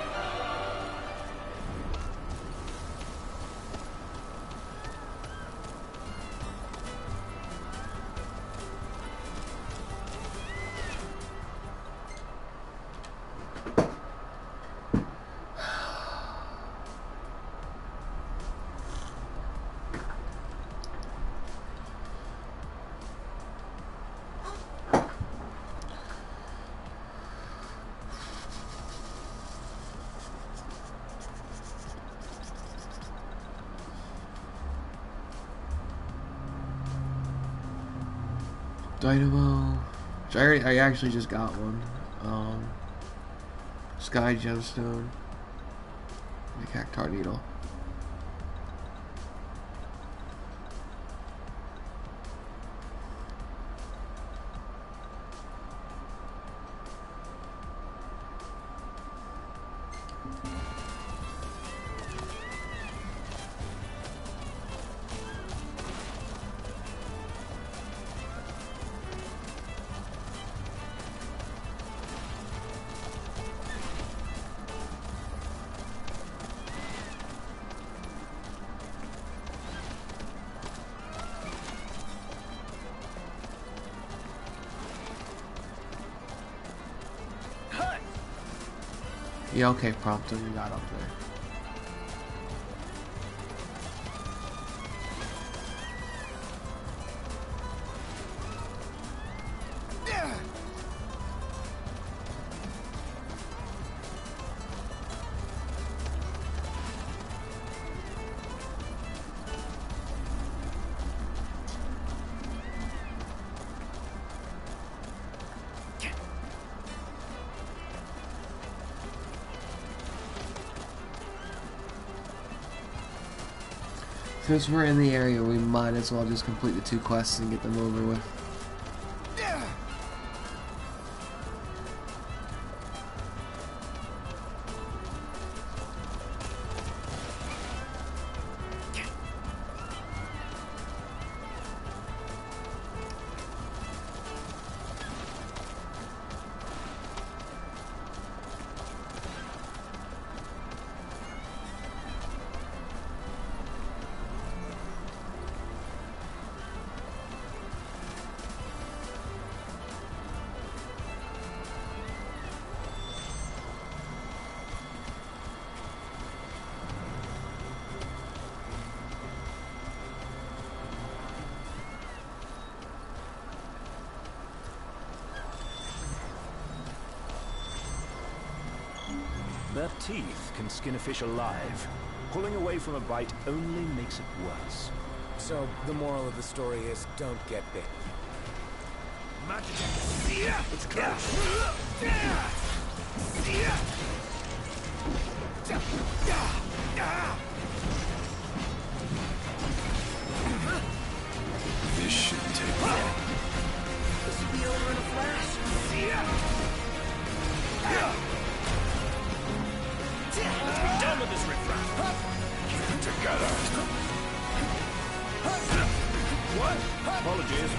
[SPEAKER 1] Dynamo. Which I, already, I actually just got one. Um, Sky Gemstone. The Cactar Needle. Yeah, okay, Prompto, you got up there. Since we're in the area, we might as well just complete the two quests and get them over with.
[SPEAKER 5] Their teeth can skin a fish alive. Pulling away from a bite only makes it worse.
[SPEAKER 12] So, the moral of the story is don't get bit.
[SPEAKER 2] Let's go.
[SPEAKER 5] This shouldn't take long.
[SPEAKER 7] This will be over in a flash.
[SPEAKER 2] Done with this riffraff.
[SPEAKER 5] Together.
[SPEAKER 2] What?
[SPEAKER 5] Apologies.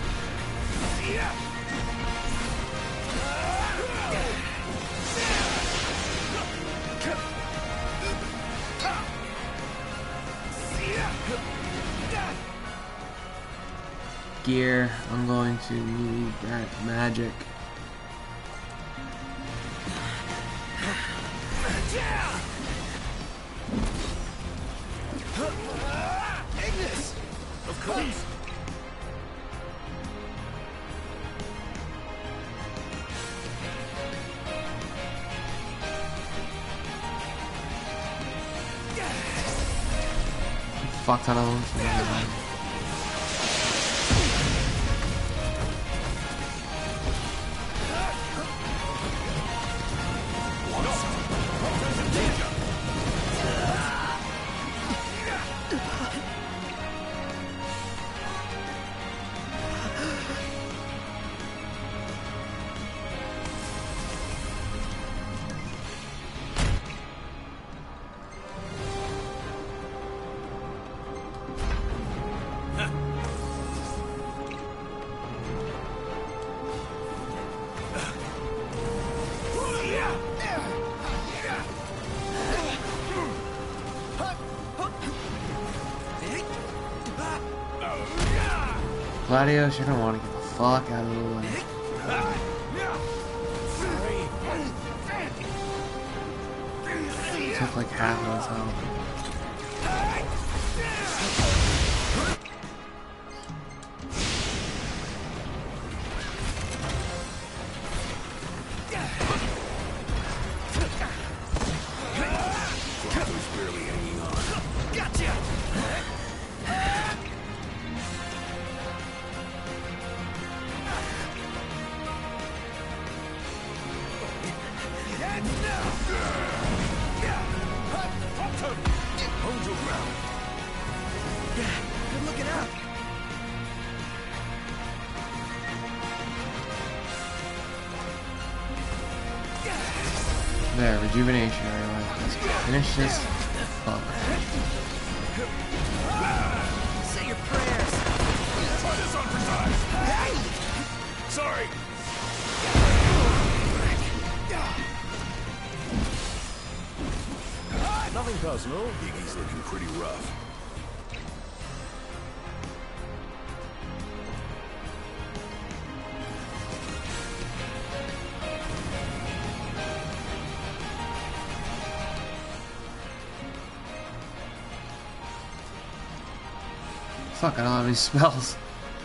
[SPEAKER 1] Gear, I'm going to need that magic.
[SPEAKER 2] Ignis! Of course.
[SPEAKER 1] Fuck ton of them. Gladios, you're gonna want to get the fuck out of the way. Took like half of his health. There, rejuvenation, everyone. Let's finish this. Fuck.
[SPEAKER 7] Say your prayers.
[SPEAKER 2] Try this on for size. Hey! Sorry.
[SPEAKER 5] Nothing personal.
[SPEAKER 2] Iggy's looking pretty rough.
[SPEAKER 1] Fuck, I don't have any spells.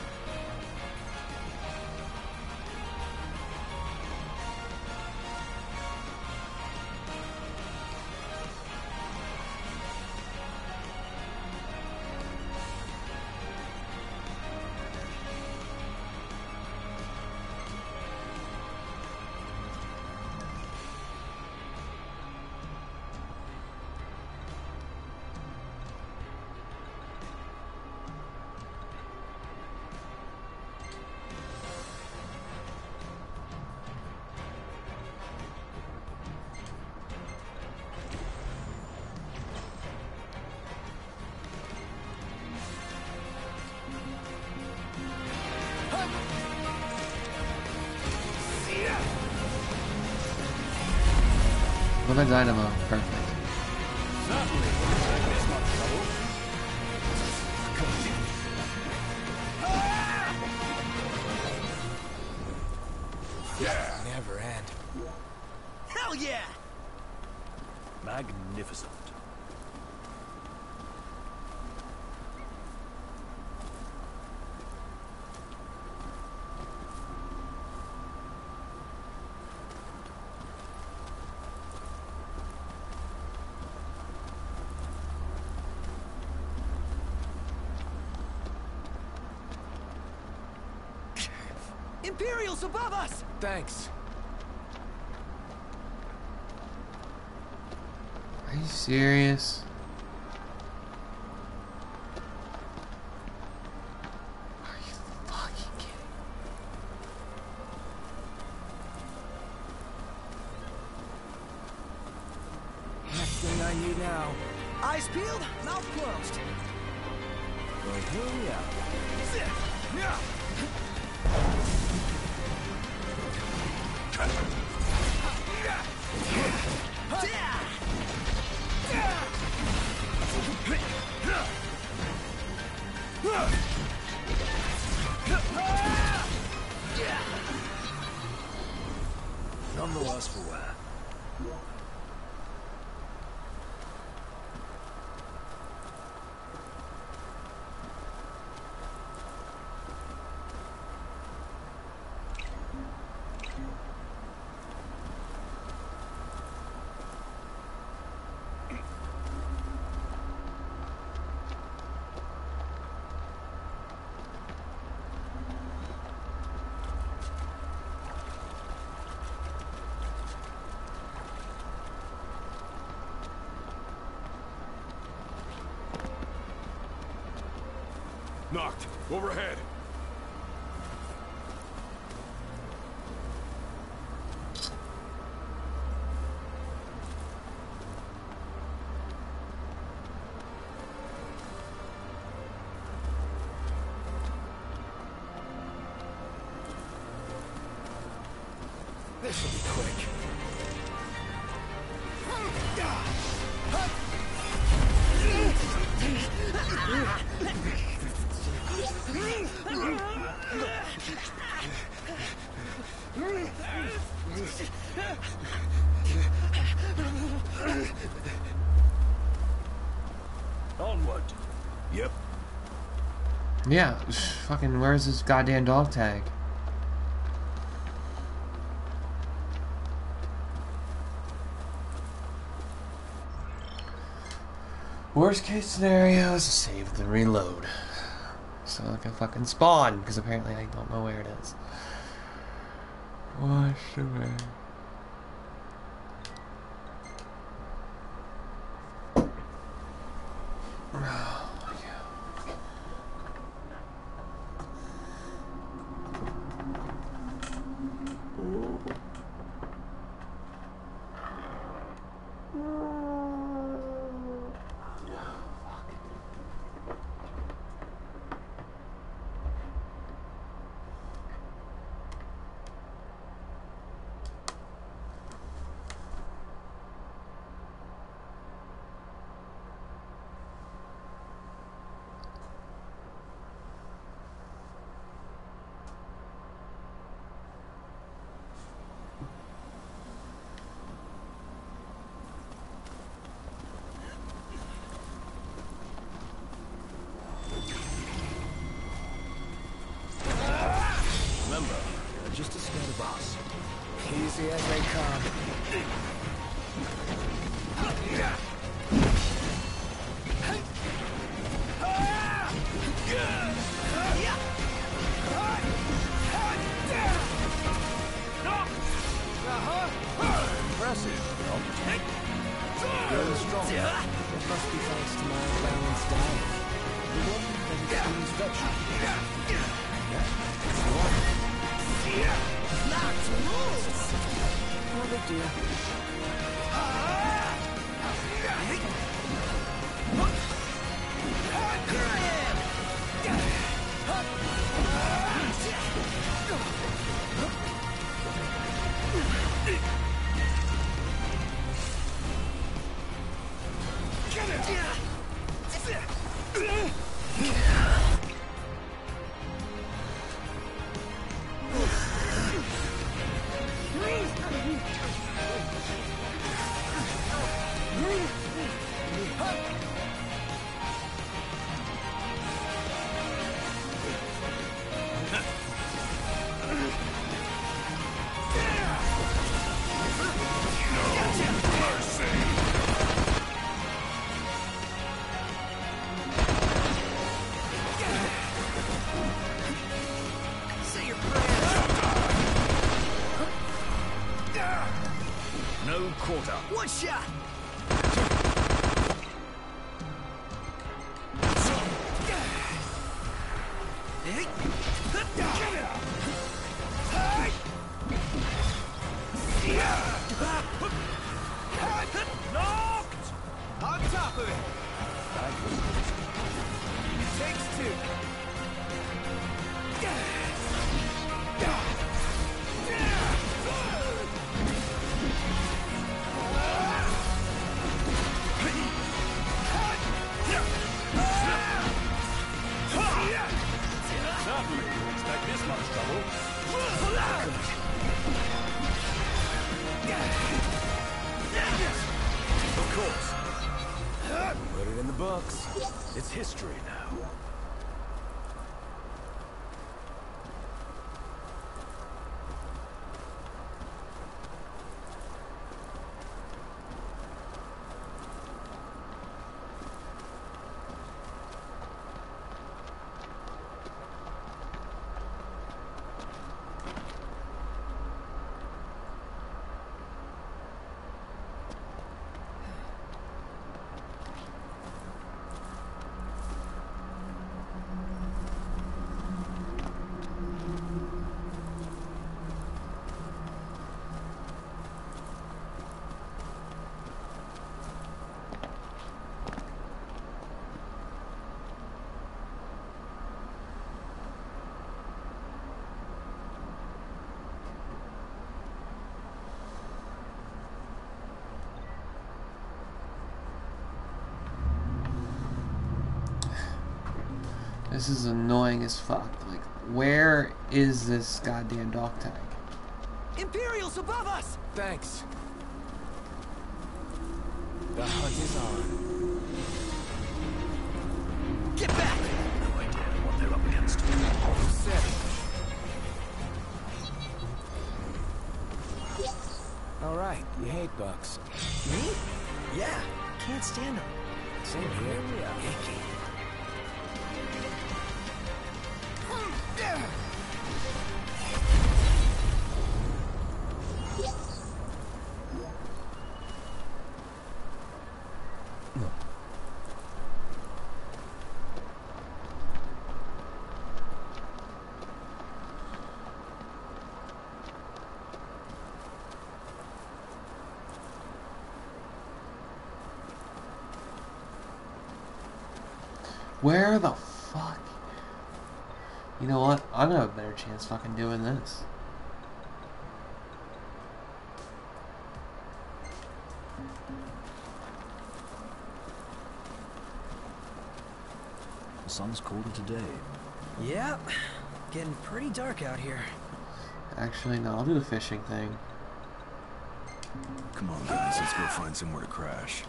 [SPEAKER 1] Well, the dynamo, perfect.
[SPEAKER 2] Yeah.
[SPEAKER 12] Never end.
[SPEAKER 7] Hell yeah!
[SPEAKER 5] Magnificent.
[SPEAKER 7] Imperials above us!
[SPEAKER 12] Thanks.
[SPEAKER 1] Are you serious? Are you fucking kidding?
[SPEAKER 12] Next thing I need now.
[SPEAKER 7] Eyes peeled, mouth closed.
[SPEAKER 12] Well, here we are.
[SPEAKER 5] None the worse for wear.
[SPEAKER 4] Knocked. Overhead.
[SPEAKER 5] This will be quick.
[SPEAKER 2] Onward.
[SPEAKER 4] Yep.
[SPEAKER 1] Yeah, fucking where's this goddamn dog tag? Worst case scenario is to save the reload. So I can fucking spawn, because apparently I don't know where it is. Wash away.
[SPEAKER 5] Just a scared of us.
[SPEAKER 12] Easy as they come.
[SPEAKER 5] Impressive. Really strong.
[SPEAKER 12] It must be thanks to my balanced diet. The woman that is vegetable.
[SPEAKER 7] Not to lose!
[SPEAKER 12] No big deal.
[SPEAKER 2] No quarter.
[SPEAKER 7] One shot!
[SPEAKER 2] Knocked!
[SPEAKER 5] On top of it. Takes two.
[SPEAKER 2] Certainly didn't expect this much trouble. Of course.
[SPEAKER 5] Put it in the books.
[SPEAKER 2] It's history now.
[SPEAKER 1] This is annoying as fuck. Like, where is this goddamn dog tag?
[SPEAKER 7] Imperials above us!
[SPEAKER 5] Thanks. The hunt is on.
[SPEAKER 7] Get back!
[SPEAKER 2] No idea what they're up against.
[SPEAKER 5] Set. All right, you hate bugs.
[SPEAKER 7] Me? Yeah, can't stand them.
[SPEAKER 5] Same here.
[SPEAKER 7] Icky.
[SPEAKER 1] Where the fuck? You know what? I'm gonna have a better chance fucking doing this.
[SPEAKER 2] The sun's colder today.
[SPEAKER 7] Yep, getting pretty dark out here.
[SPEAKER 1] Actually, no, I'll do the fishing thing.
[SPEAKER 8] Come on, guys, let's go find somewhere to crash.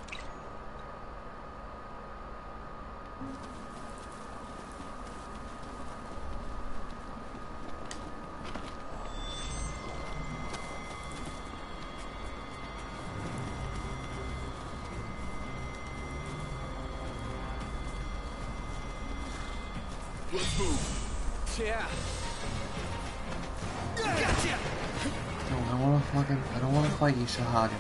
[SPEAKER 5] Let's move. Yeah.
[SPEAKER 7] Gotcha!
[SPEAKER 1] No, I wanna fucking, I don't wanna fight you, Shahagins.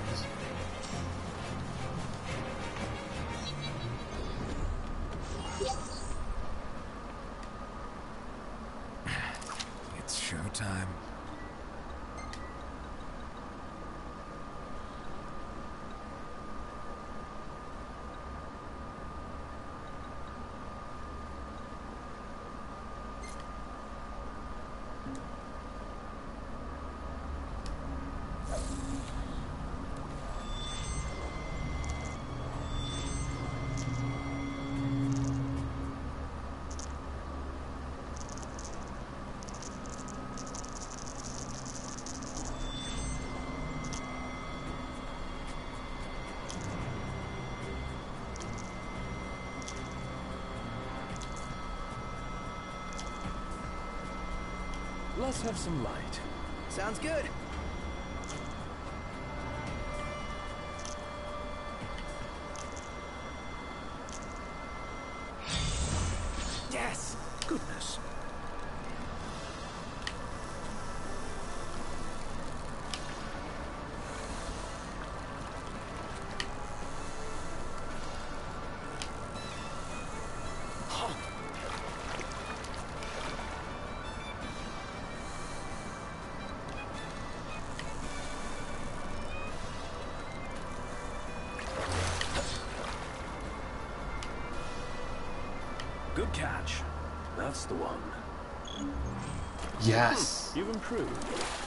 [SPEAKER 5] It's showtime. Let's have some light.
[SPEAKER 7] Sounds good.
[SPEAKER 2] Yes! Goodness. Good catch. That's the one.
[SPEAKER 1] Yes.
[SPEAKER 2] You've improved.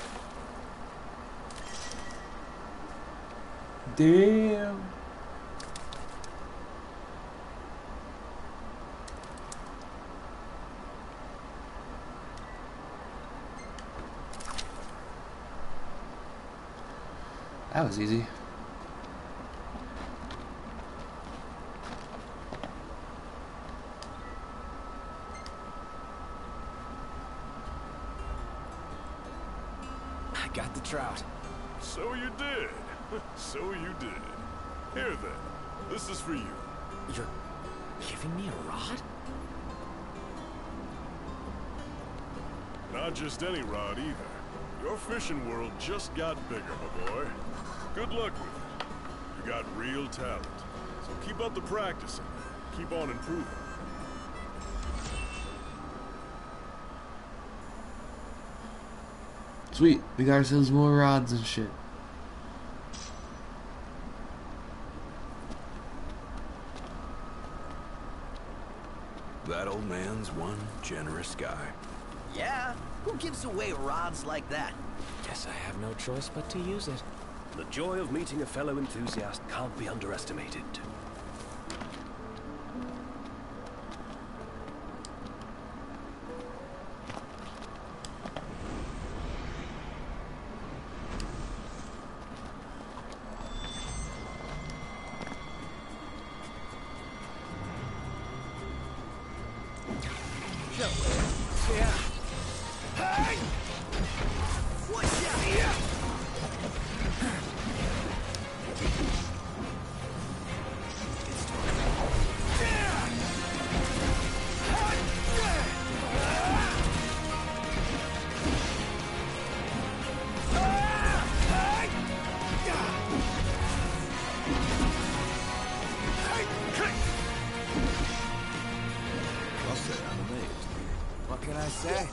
[SPEAKER 1] Damn. That was easy.
[SPEAKER 5] I got the trout.
[SPEAKER 4] So you did. So you did. Here then. This is for you.
[SPEAKER 5] You're giving me a rod?
[SPEAKER 4] Not just any rod either. Your fishing world just got bigger, my boy. Good luck with it. You got real talent. So keep up the practicing. Keep on improving.
[SPEAKER 1] Sweet. We got ourselves more rods and shit.
[SPEAKER 2] That old man's one generous guy.
[SPEAKER 7] Yeah? Who gives away rods like that?
[SPEAKER 12] Guess I have no choice but to use it.
[SPEAKER 2] The joy of meeting a fellow enthusiast can't be underestimated.
[SPEAKER 5] Say.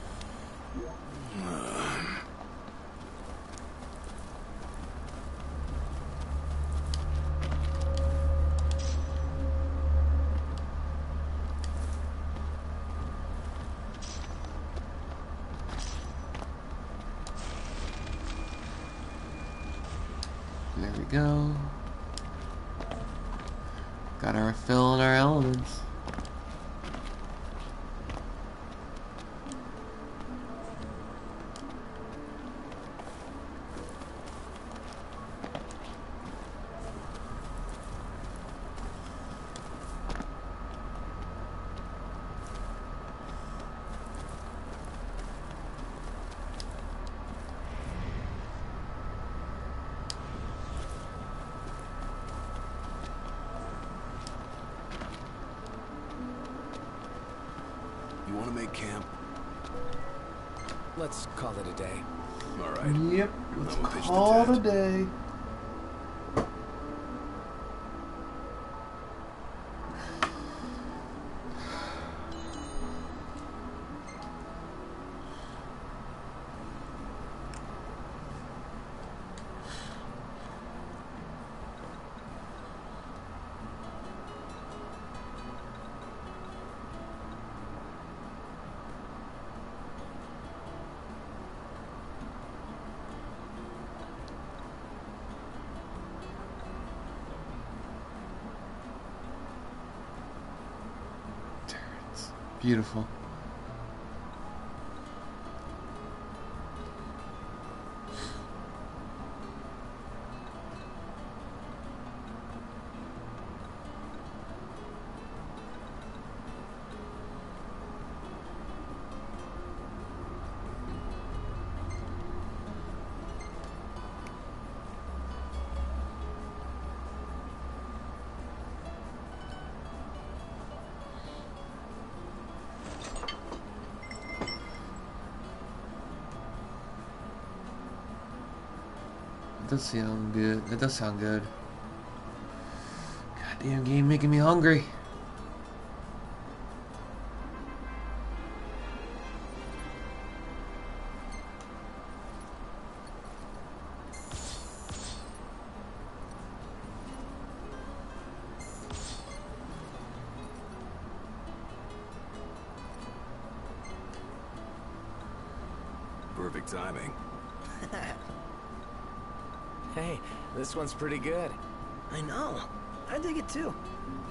[SPEAKER 1] There we go. Got our fill in our elements.
[SPEAKER 2] You want to make camp?
[SPEAKER 12] Let's call it a day.
[SPEAKER 2] All right.
[SPEAKER 1] Yep. Let's
[SPEAKER 2] I'm a pitch to
[SPEAKER 1] call it a
[SPEAKER 2] tent.
[SPEAKER 1] day. Beautiful. That does sound good. That does sound good. Goddamn game making me hungry.
[SPEAKER 2] timing.
[SPEAKER 12] Hey, this one's pretty good.
[SPEAKER 7] I know. I dig it too.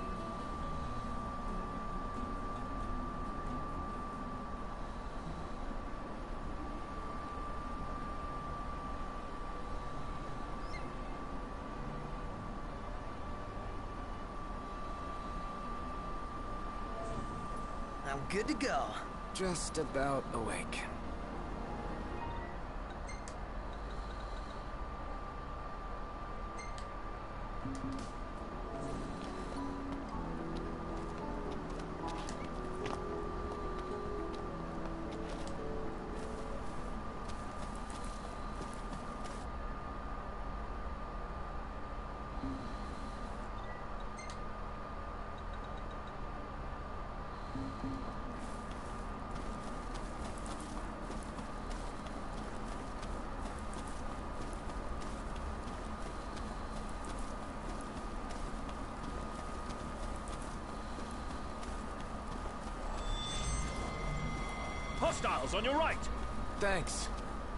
[SPEAKER 7] I'm good to go.
[SPEAKER 12] Just about awake.
[SPEAKER 2] Hostiles on your right!
[SPEAKER 12] Thanks.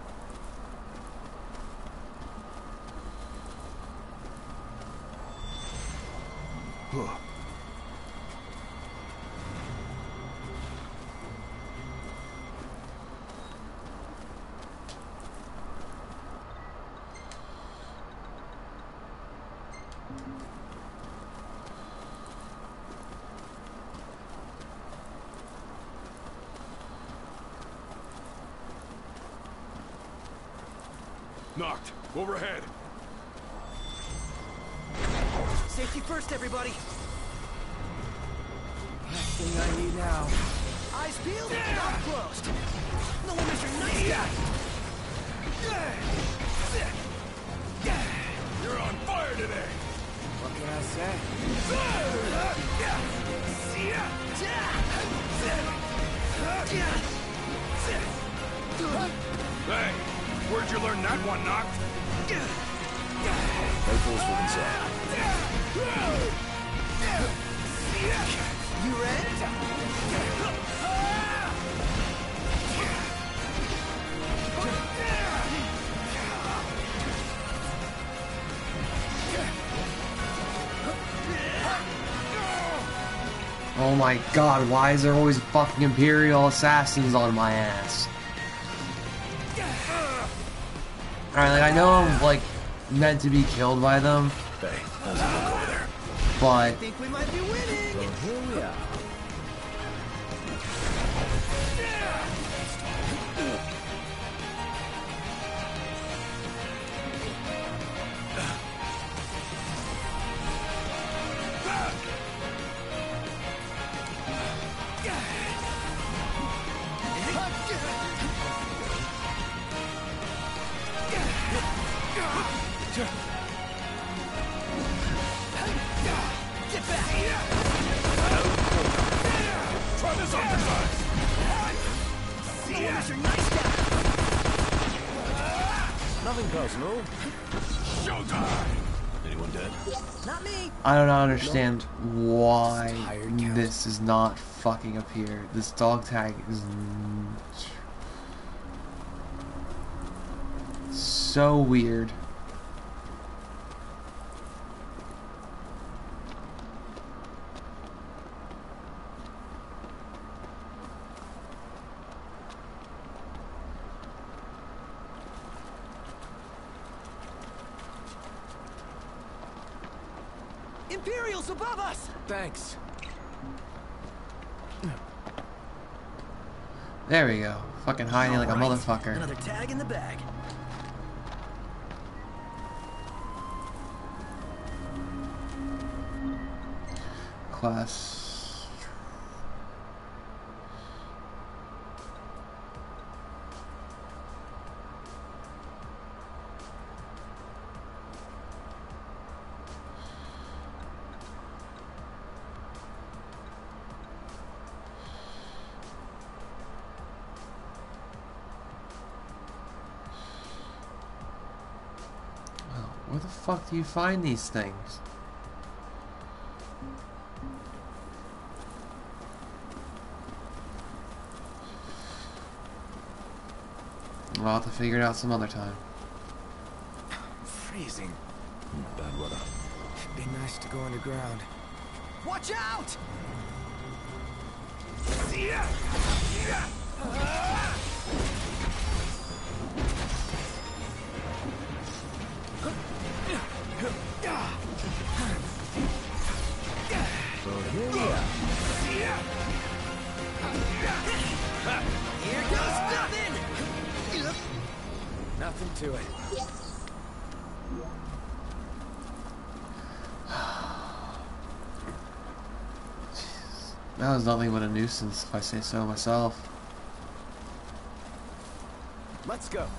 [SPEAKER 4] Knocked. Overhead.
[SPEAKER 7] Safety first, everybody.
[SPEAKER 12] Last thing I need now.
[SPEAKER 7] Eyes peeled, mouth closed. No one is your nice guy.
[SPEAKER 4] You're on fire today.
[SPEAKER 12] What can I say?
[SPEAKER 4] Hey, where'd you learn that one, Knocked?
[SPEAKER 5] Rifles for inside.
[SPEAKER 7] You ready?
[SPEAKER 1] Oh my god, why is there always fucking Imperial assassins on my ass? Alright, like I know I'm like meant to be killed by them.
[SPEAKER 5] Hey, how's it look over there?
[SPEAKER 1] But
[SPEAKER 7] I think we might be winning.
[SPEAKER 12] Well, here we are.
[SPEAKER 7] Get back!
[SPEAKER 4] Try this underside.
[SPEAKER 7] No one is your nice guy.
[SPEAKER 5] Nothing personal.
[SPEAKER 4] Showtime.
[SPEAKER 5] Anyone dead?
[SPEAKER 7] Not me.
[SPEAKER 1] I do not understand why
[SPEAKER 12] Tired count.
[SPEAKER 1] this is not fucking appear. This dog tag is so weird.
[SPEAKER 7] Imperials above us.
[SPEAKER 12] Thanks.
[SPEAKER 1] There we go. Fucking hiding like a
[SPEAKER 7] All right.
[SPEAKER 1] motherfucker.
[SPEAKER 7] Another tag in the bag.
[SPEAKER 1] Class. Well, where the fuck do you find these things? I'll have to figure it out some other time.
[SPEAKER 5] Freezing. Bad weather.
[SPEAKER 12] Be nice to go underground.
[SPEAKER 7] Watch out!
[SPEAKER 5] So here we are.
[SPEAKER 7] Here goes nothing!
[SPEAKER 12] Nothing to it.
[SPEAKER 1] That was nothing but a nuisance, if I say so myself.
[SPEAKER 12] Let's go.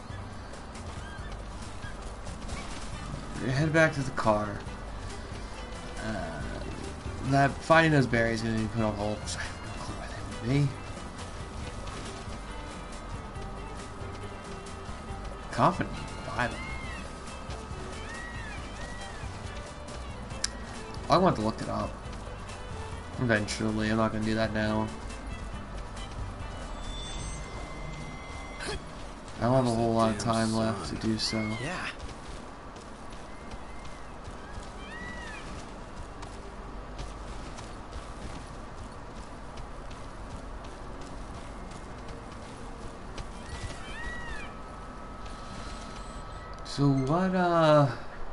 [SPEAKER 1] We're gonna head back to the car. Uh, that finding those berries is gonna be put on hold because I have no clue where they would be. Confident you can buy them. I want to look it up. Eventually, I'm not gonna do that now. I don't have a whole lot of time left to do so.
[SPEAKER 7] Yeah.
[SPEAKER 1] So what, uh...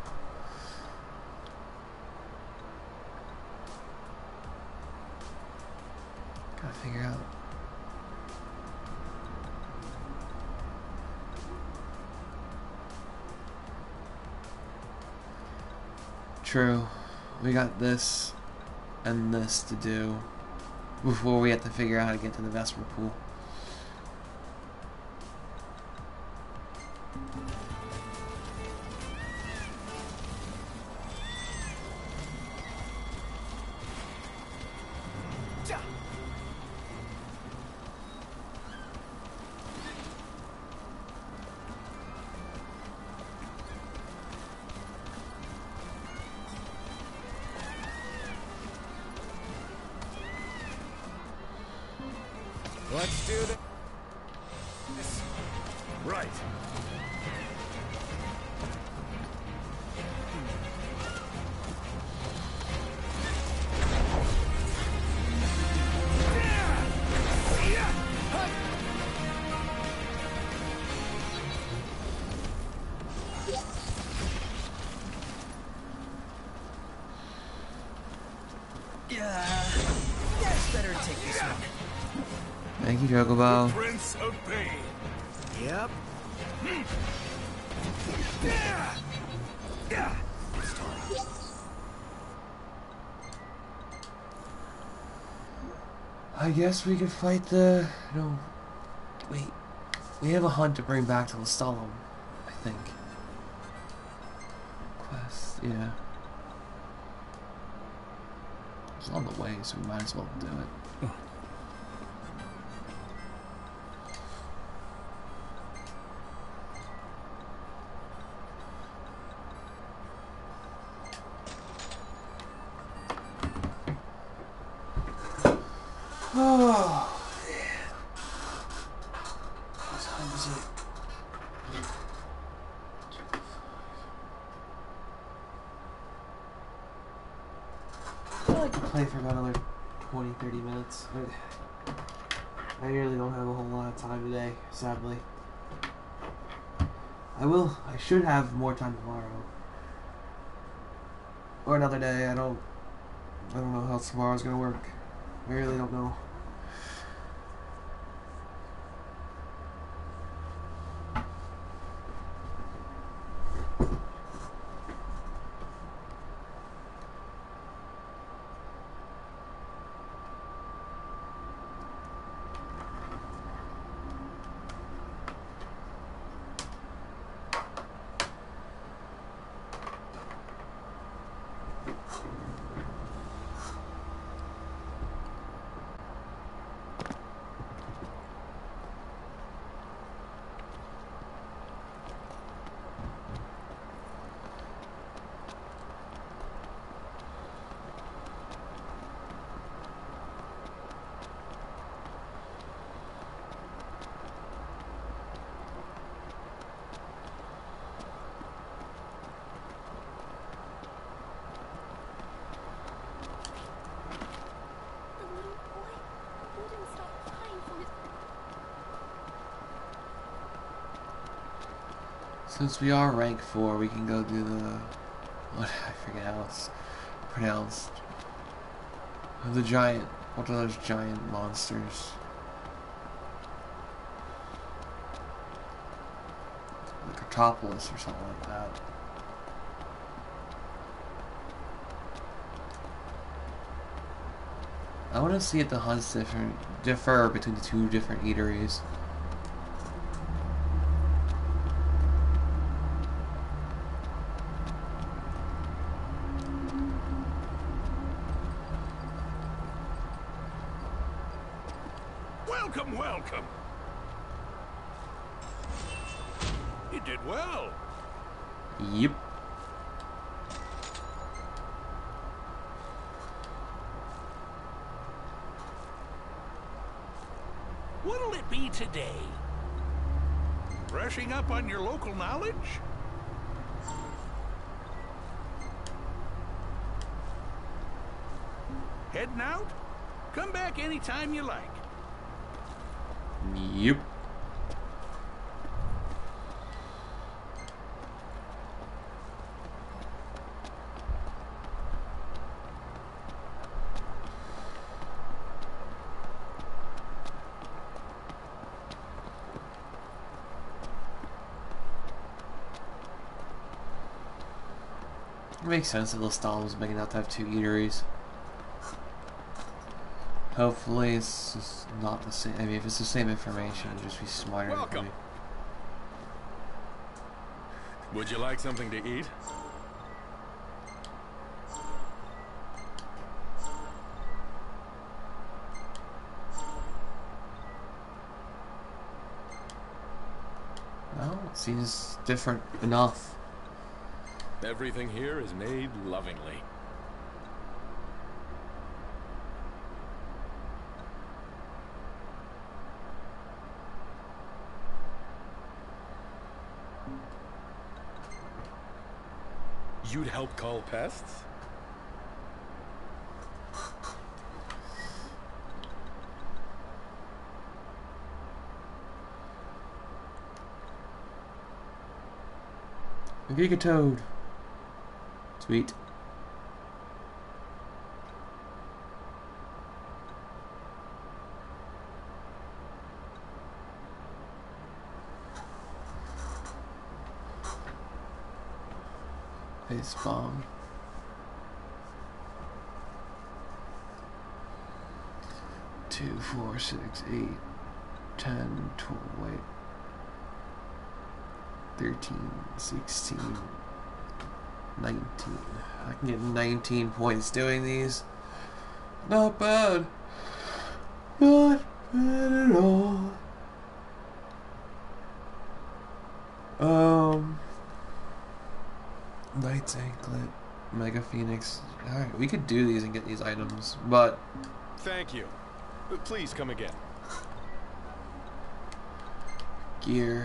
[SPEAKER 1] gotta figure out. True. We got this and this to do before we have to figure out how to get to the Vesper pool.
[SPEAKER 12] Let's do this.
[SPEAKER 4] Right.
[SPEAKER 7] Yeah. You guys better take this one.
[SPEAKER 1] Thank you, Chocobo.
[SPEAKER 4] Prince of Pain.
[SPEAKER 7] Yep.
[SPEAKER 5] It's time.
[SPEAKER 1] I guess we could fight the... No. Wait. We have a hunt to bring back to Lestallum, I think. Quest, yeah. It's on the way, so we might as well do it. Oh, man. What time is it? I like to play for about another twenty, thirty minutes. I, I really don't have a whole lot of time today, sadly. I will, I should have more time tomorrow. Or another day, I don't, I don't know how tomorrow's gonna work. I really don't know. Since we are rank four, we can go do the... What? I forget how it's pronounced. The giant... What are those giant monsters? The Cartopolis or something like that. I want to see if the hunts differ, differ between the two different eateries.
[SPEAKER 3] Welcome, welcome. You did well.
[SPEAKER 1] Yep.
[SPEAKER 3] What'll it be today? Brushing up on your local knowledge? Heading out? Come back anytime you like.
[SPEAKER 1] Yep. It makes sense that Lestal was making out to have two eateries. Hopefully it's just not the same. I mean, if it's the same information, it'd just be smarter.
[SPEAKER 4] Welcome. Would you like something to eat?
[SPEAKER 1] No, it seems different enough.
[SPEAKER 4] Everything here is made lovingly. You'd help call pests?
[SPEAKER 1] A Gigatoad. Sweet. Face bomb. Two, four, six, eight, ten, twelve, wait. Thirteen, sixteen, nineteen. I can get nineteen points doing these. Not bad. Not bad at all. Um... Knight's Anklet, Mega Phoenix. Alright, we could do these and get these items, but...
[SPEAKER 4] Thank you. But please come again.
[SPEAKER 1] Gear.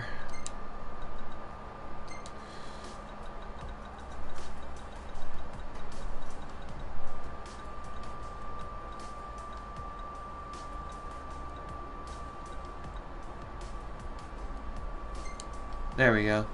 [SPEAKER 1] There we go.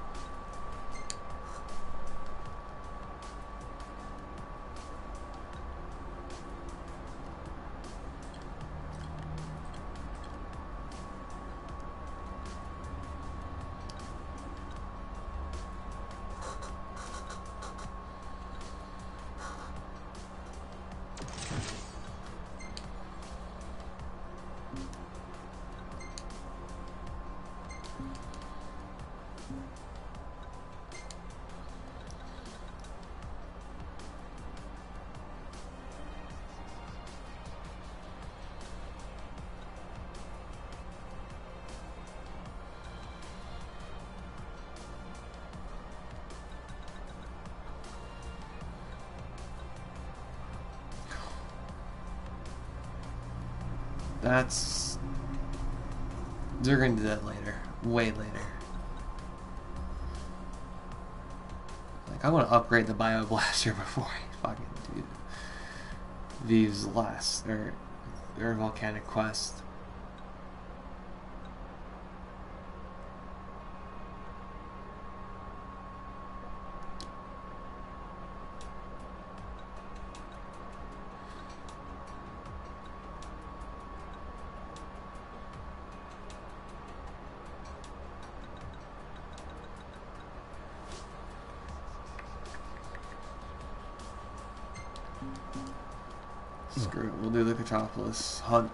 [SPEAKER 1] That's... They're gonna do that later. Way later. Like, I want to upgrade the Bio Blaster before I fucking do these last, or, or Volcanic Quest. Screw it. We'll do the Catropolis hunt.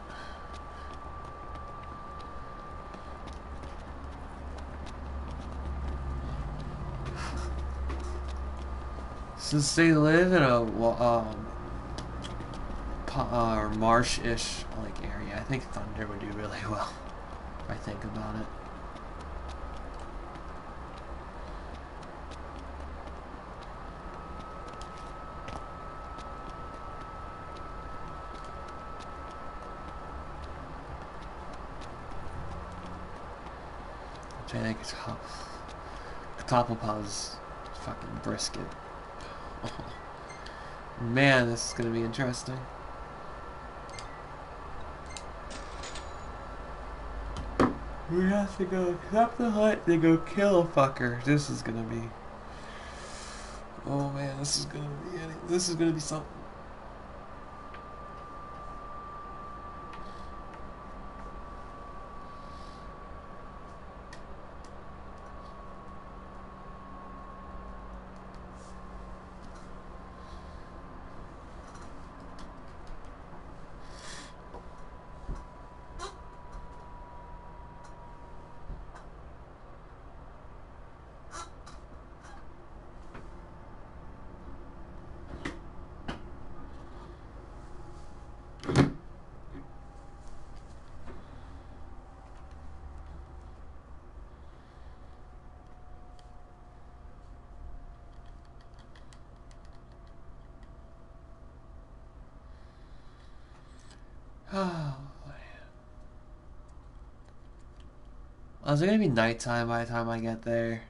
[SPEAKER 1] Since they live in a um, uh, marsh-ish like area, I think Thunder would do really well. If I think about it. Which I think is Catopopaz fucking brisket. Oh. Man, this is gonna be interesting. We have to go accept the hunt, then go kill a fucker. This is gonna be. Oh man, this is gonna be. This is gonna be something. Oh, oh, is it gonna be nighttime by the time I get there?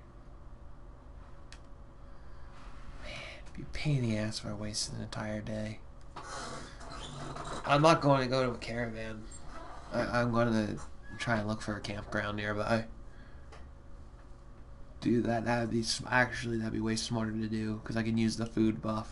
[SPEAKER 1] Man, it'd be a pain in the ass if I wasted an entire day. I'm not going to go to a caravan. I, I'm going to try and look for a campground nearby. Do that. That'd be actually that'd be way smarter to do because I can use the food buff.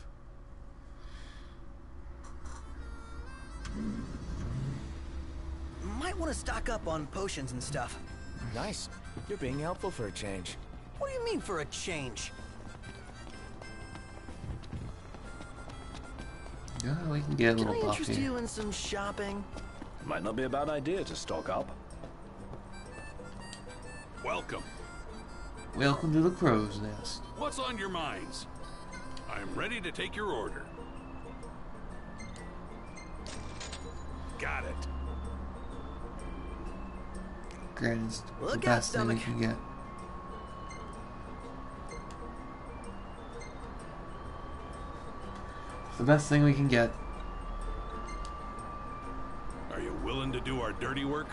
[SPEAKER 7] Might want to stock up on potions and stuff.
[SPEAKER 5] Nice. You're being helpful for a change.
[SPEAKER 7] What do you mean for a change?
[SPEAKER 1] Yeah, we can get a
[SPEAKER 7] Can
[SPEAKER 1] little
[SPEAKER 7] I
[SPEAKER 1] buff
[SPEAKER 7] interest
[SPEAKER 1] here.
[SPEAKER 7] you in some shopping?
[SPEAKER 2] Might not be a bad idea to stock up.
[SPEAKER 13] Welcome.
[SPEAKER 1] Welcome to the Crow's Nest.
[SPEAKER 13] What's on your minds? I'm ready to take your order. Got it.
[SPEAKER 1] Granted, it's the
[SPEAKER 7] Look out,
[SPEAKER 1] best thing we
[SPEAKER 7] stomach.
[SPEAKER 1] can get. The best thing we can get.
[SPEAKER 13] Are you willing to do our dirty work?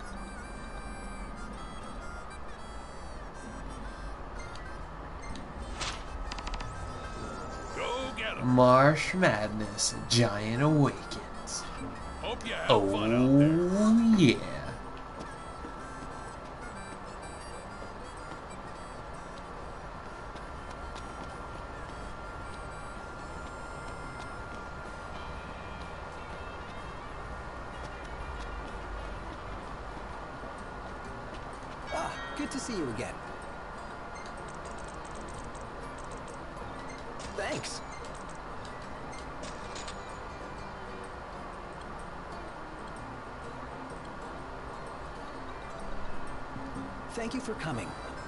[SPEAKER 13] Go get 'em.
[SPEAKER 1] Marsh Madness, Giant Awakens.
[SPEAKER 13] Hope you have
[SPEAKER 1] Oh,
[SPEAKER 13] fun out there.
[SPEAKER 1] yeah.
[SPEAKER 7] Ah, good to see you again. Thanks. Thank you for coming.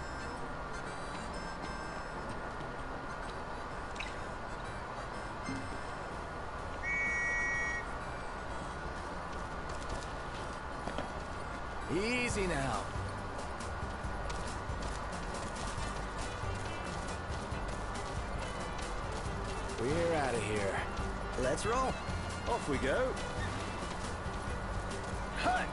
[SPEAKER 5] Easy now. We're out of here.
[SPEAKER 7] Let's roll.
[SPEAKER 5] Off we go.
[SPEAKER 7] Hut.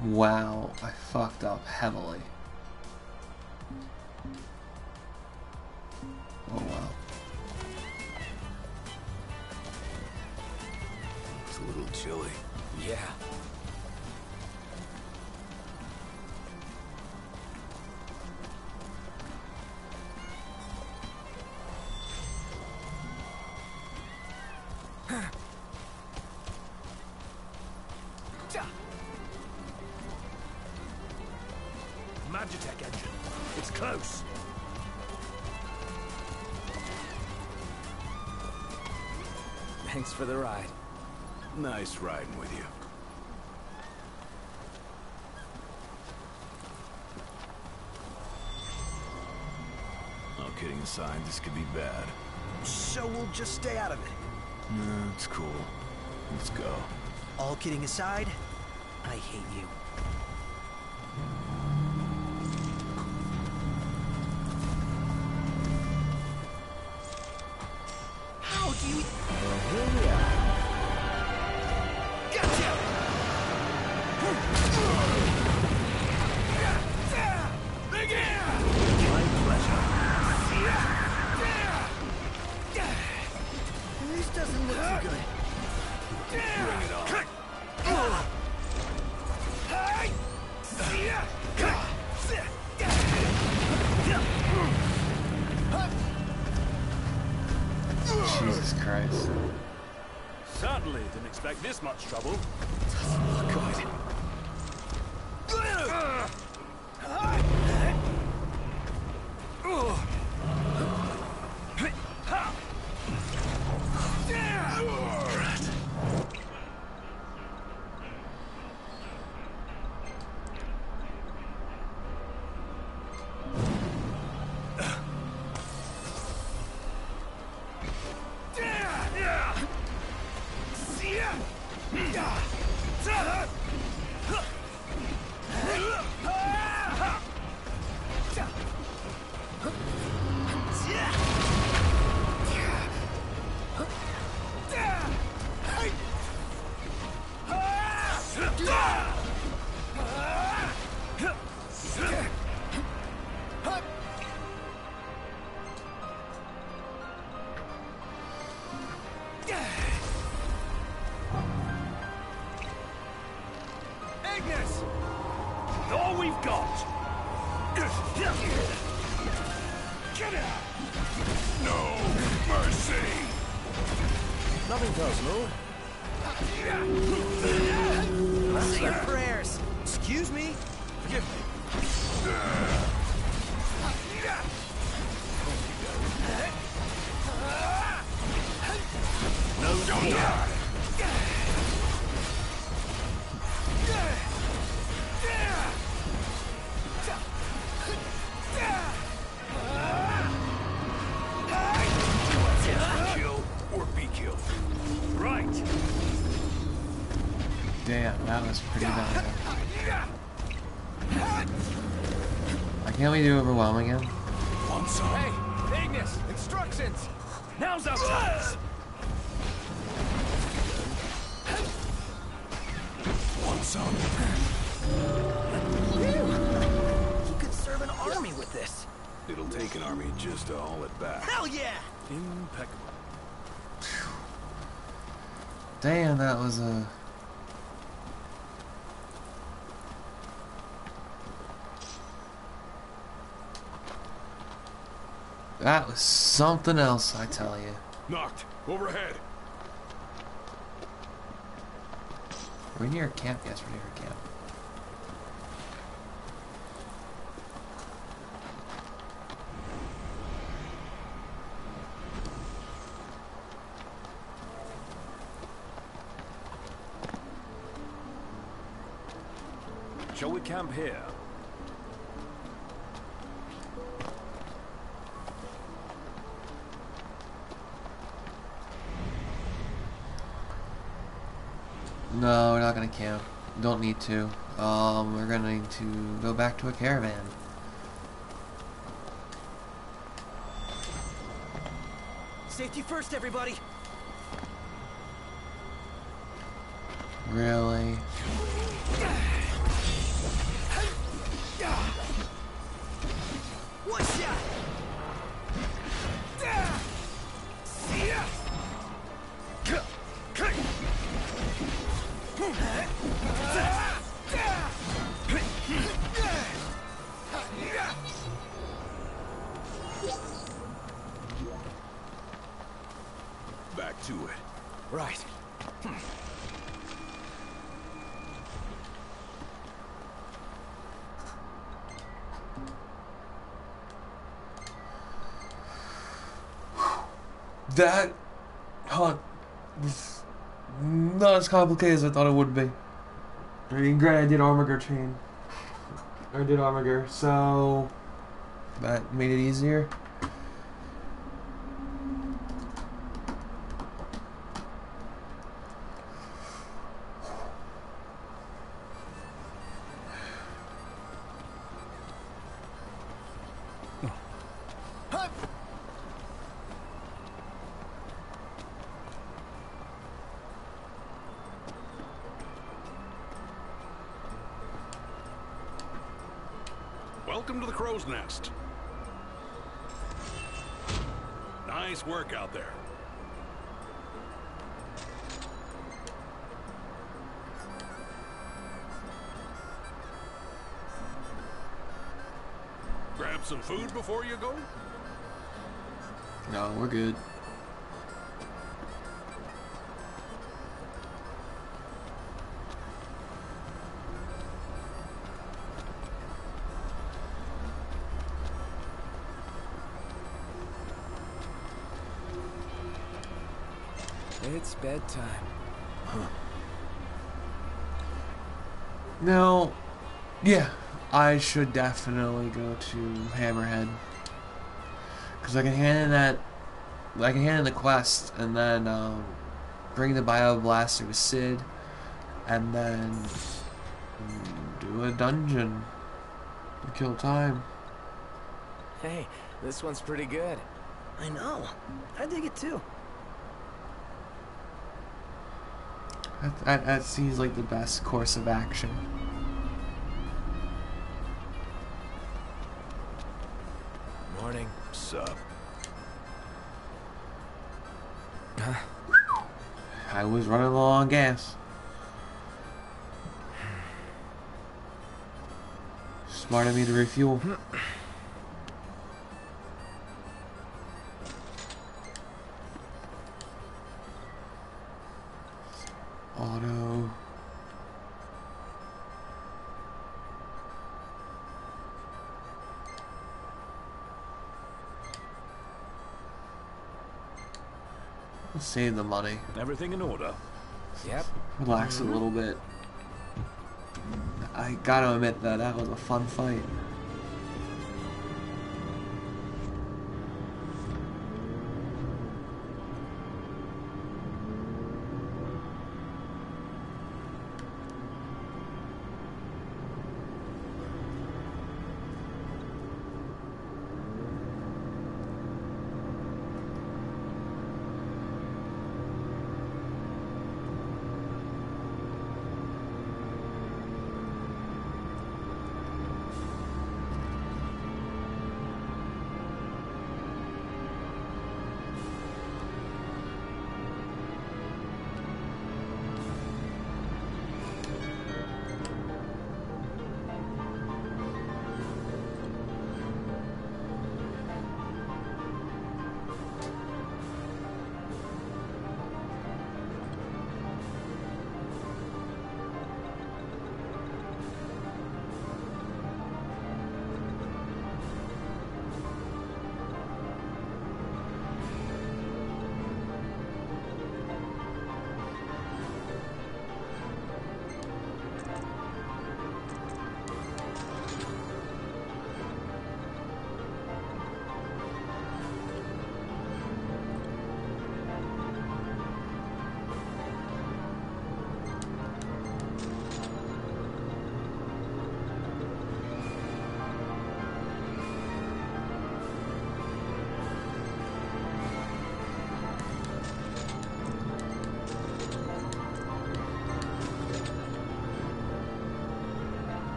[SPEAKER 1] Wow, I fucked up heavily. Oh wow.
[SPEAKER 2] It's a little chilly.
[SPEAKER 5] Yeah.
[SPEAKER 2] Magitech engine. It's close.
[SPEAKER 5] Thanks for the ride.
[SPEAKER 2] Nice riding with you. All kidding aside, this could be bad.
[SPEAKER 7] So we'll just stay out of it.
[SPEAKER 2] No, it's cool. Let's go.
[SPEAKER 7] All kidding aside, I hate you. How do you...
[SPEAKER 5] Here we are.
[SPEAKER 7] Gotcha!
[SPEAKER 2] My pleasure.
[SPEAKER 7] This doesn't look too good.
[SPEAKER 2] Bring it on.
[SPEAKER 1] Jesus Christ.
[SPEAKER 13] Certainly didn't expect this much trouble.
[SPEAKER 5] Doesn't look good.
[SPEAKER 2] Ignis! All we've got! Get out! No mercy!
[SPEAKER 5] Nothing personal.
[SPEAKER 7] Say your prayers. Excuse me?
[SPEAKER 2] Forgive me. No, don't die! Kill or be killed. Right.
[SPEAKER 1] Damn, that was pretty bad. Why can't we do overwhelm again?
[SPEAKER 2] Want some?
[SPEAKER 5] Hey, Ignis, instructions.
[SPEAKER 2] Now's our chance. Want some?
[SPEAKER 7] You could serve an army with this.
[SPEAKER 2] It'll take an army just to haul it back.
[SPEAKER 7] Hell yeah!
[SPEAKER 2] Impeccable.
[SPEAKER 1] Damn, that was a... That was something else, I tell you.
[SPEAKER 4] Knocked. Overhead.
[SPEAKER 1] We're near a camp. Yes, we're near a camp.
[SPEAKER 13] Shall we camp here?
[SPEAKER 1] No, we're not gonna camp. Don't need to. Um, we're gonna need to go back to a caravan.
[SPEAKER 7] Safety first, everybody.
[SPEAKER 1] Really?
[SPEAKER 13] Back to it.
[SPEAKER 5] Right.
[SPEAKER 1] That hunt was not as complicated as I thought it would be. I mean, granted, I did Armiger chain. I did Armiger, so that made it easier.
[SPEAKER 13] Welcome to the Crow's Nest. Nice work out there. Grab some food before you go?
[SPEAKER 1] No, we're good.
[SPEAKER 12] It's bedtime.
[SPEAKER 5] Huh.
[SPEAKER 1] Now, yeah, I should definitely go to Hammerhead. Because I can hand in that, I can hand in the quest, and then um, bring the Bioblaster with Sid, and then do a dungeon to kill time.
[SPEAKER 12] Hey, this one's pretty good.
[SPEAKER 7] I know. I dig it too.
[SPEAKER 1] That, that, that seems like the best course of action.
[SPEAKER 5] Morning. Sup?
[SPEAKER 12] Huh?
[SPEAKER 1] I was running low on gas. Smart of me to refuel. Auto. We'll save the money.
[SPEAKER 13] Everything in order?
[SPEAKER 12] Yep.
[SPEAKER 1] Relax a little bit. I gotta admit that that was a fun fight.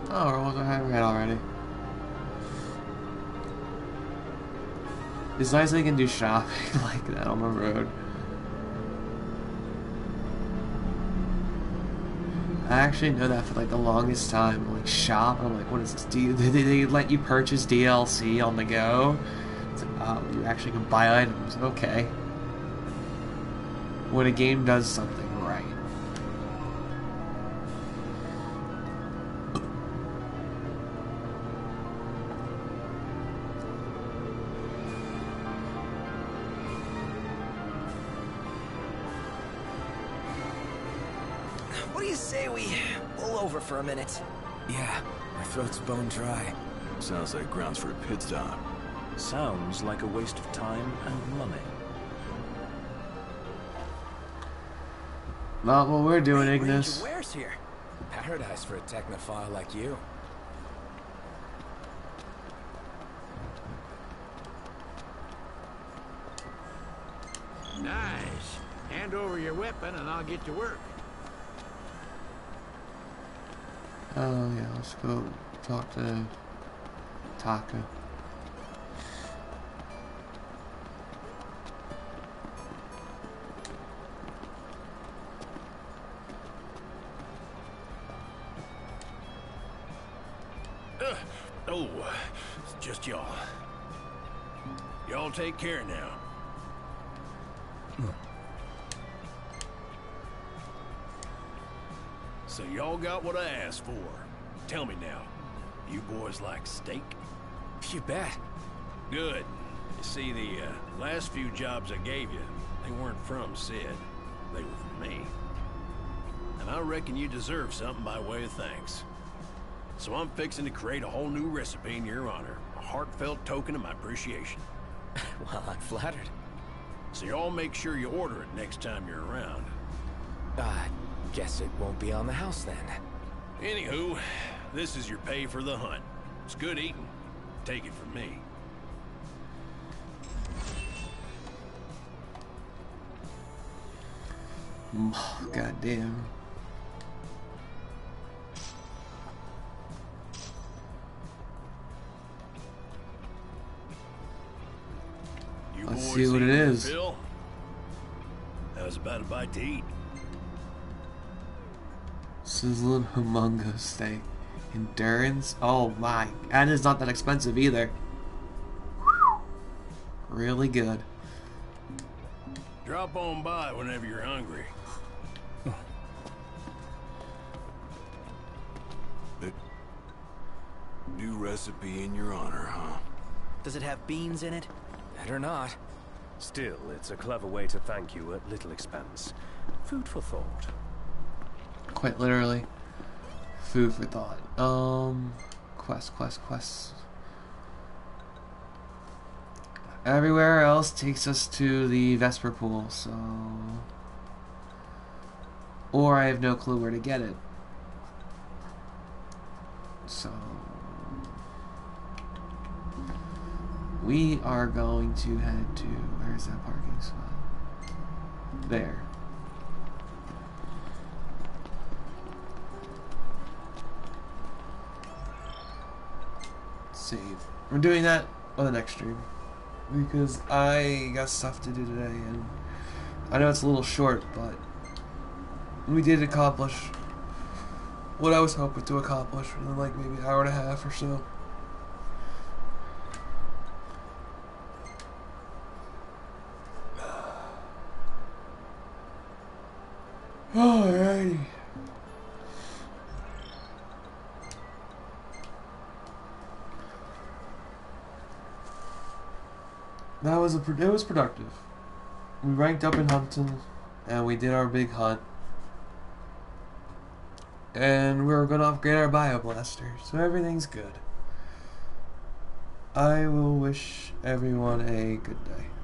[SPEAKER 1] Oh, or was I read already? It's nice that you can do shopping like that on the road. I actually know that for like the longest time. Like shop, I'm like, what is this? Do you, they, they let you purchase D L C on the go? It's like, oh, you actually can buy items. Okay. When a game does something right.
[SPEAKER 7] What do you say we pull over for a minute?
[SPEAKER 5] Yeah, my throat's bone dry.
[SPEAKER 4] Sounds like grounds for a pit stop.
[SPEAKER 2] Sounds like a waste of time and money.
[SPEAKER 1] Not what we're doing,
[SPEAKER 7] Hey,
[SPEAKER 1] Ignis.
[SPEAKER 7] Ranger Ware's here.
[SPEAKER 5] Paradise for a technophile like you.
[SPEAKER 3] Nice. Hand over your weapon and I'll get to work.
[SPEAKER 1] Oh yeah, let's go talk to Taka.
[SPEAKER 13] Uh, oh, it's just y'all. Y'all take care now. So y'all got what I asked for. Tell me now, you boys like steak?
[SPEAKER 5] You bet.
[SPEAKER 13] Good. You see, the uh, last few jobs I gave you, they weren't from Sid. They were from me. And I reckon you deserve something by way of thanks. So I'm fixing to create a whole new recipe in your honor. A heartfelt token of my appreciation.
[SPEAKER 5] Well, I'm flattered.
[SPEAKER 13] So y'all make sure you order it next time you're around.
[SPEAKER 5] I guess it won't be on the house then.
[SPEAKER 13] Anywho, this is your pay for the hunt. It's good eating. Take it from me.
[SPEAKER 1] God damn.
[SPEAKER 13] You
[SPEAKER 1] Let's
[SPEAKER 13] boys
[SPEAKER 1] see what it
[SPEAKER 13] eating your
[SPEAKER 1] is.
[SPEAKER 13] fill? How's about a bite to eat?
[SPEAKER 1] Sizzling humungo steak. Endurance? Oh my. And it's not that expensive either. Really good.
[SPEAKER 13] Drop on by whenever you're hungry.
[SPEAKER 4] New recipe in your honor, huh?
[SPEAKER 7] Does it have beans in it?
[SPEAKER 5] Better not.
[SPEAKER 2] Still, it's a clever way to thank you at little expense. Food for thought.
[SPEAKER 1] Quite literally. Food for thought. Um, quest, quest, quest. Everywhere else takes us to the Vesper Pool, so... Or I have no clue where to get it. So... We are going to head to... Where's that parking spot? There. Save. We're doing that on the next stream. Because I got stuff to do today, and I know it's a little short, but we did accomplish what I was hoping to accomplish within like maybe an hour and a half or so. Alrighty. That was a it was productive. We ranked up in hunting, and we did our big hunt, and we were going to upgrade our bioblaster, so everything's good. I will wish everyone a good day.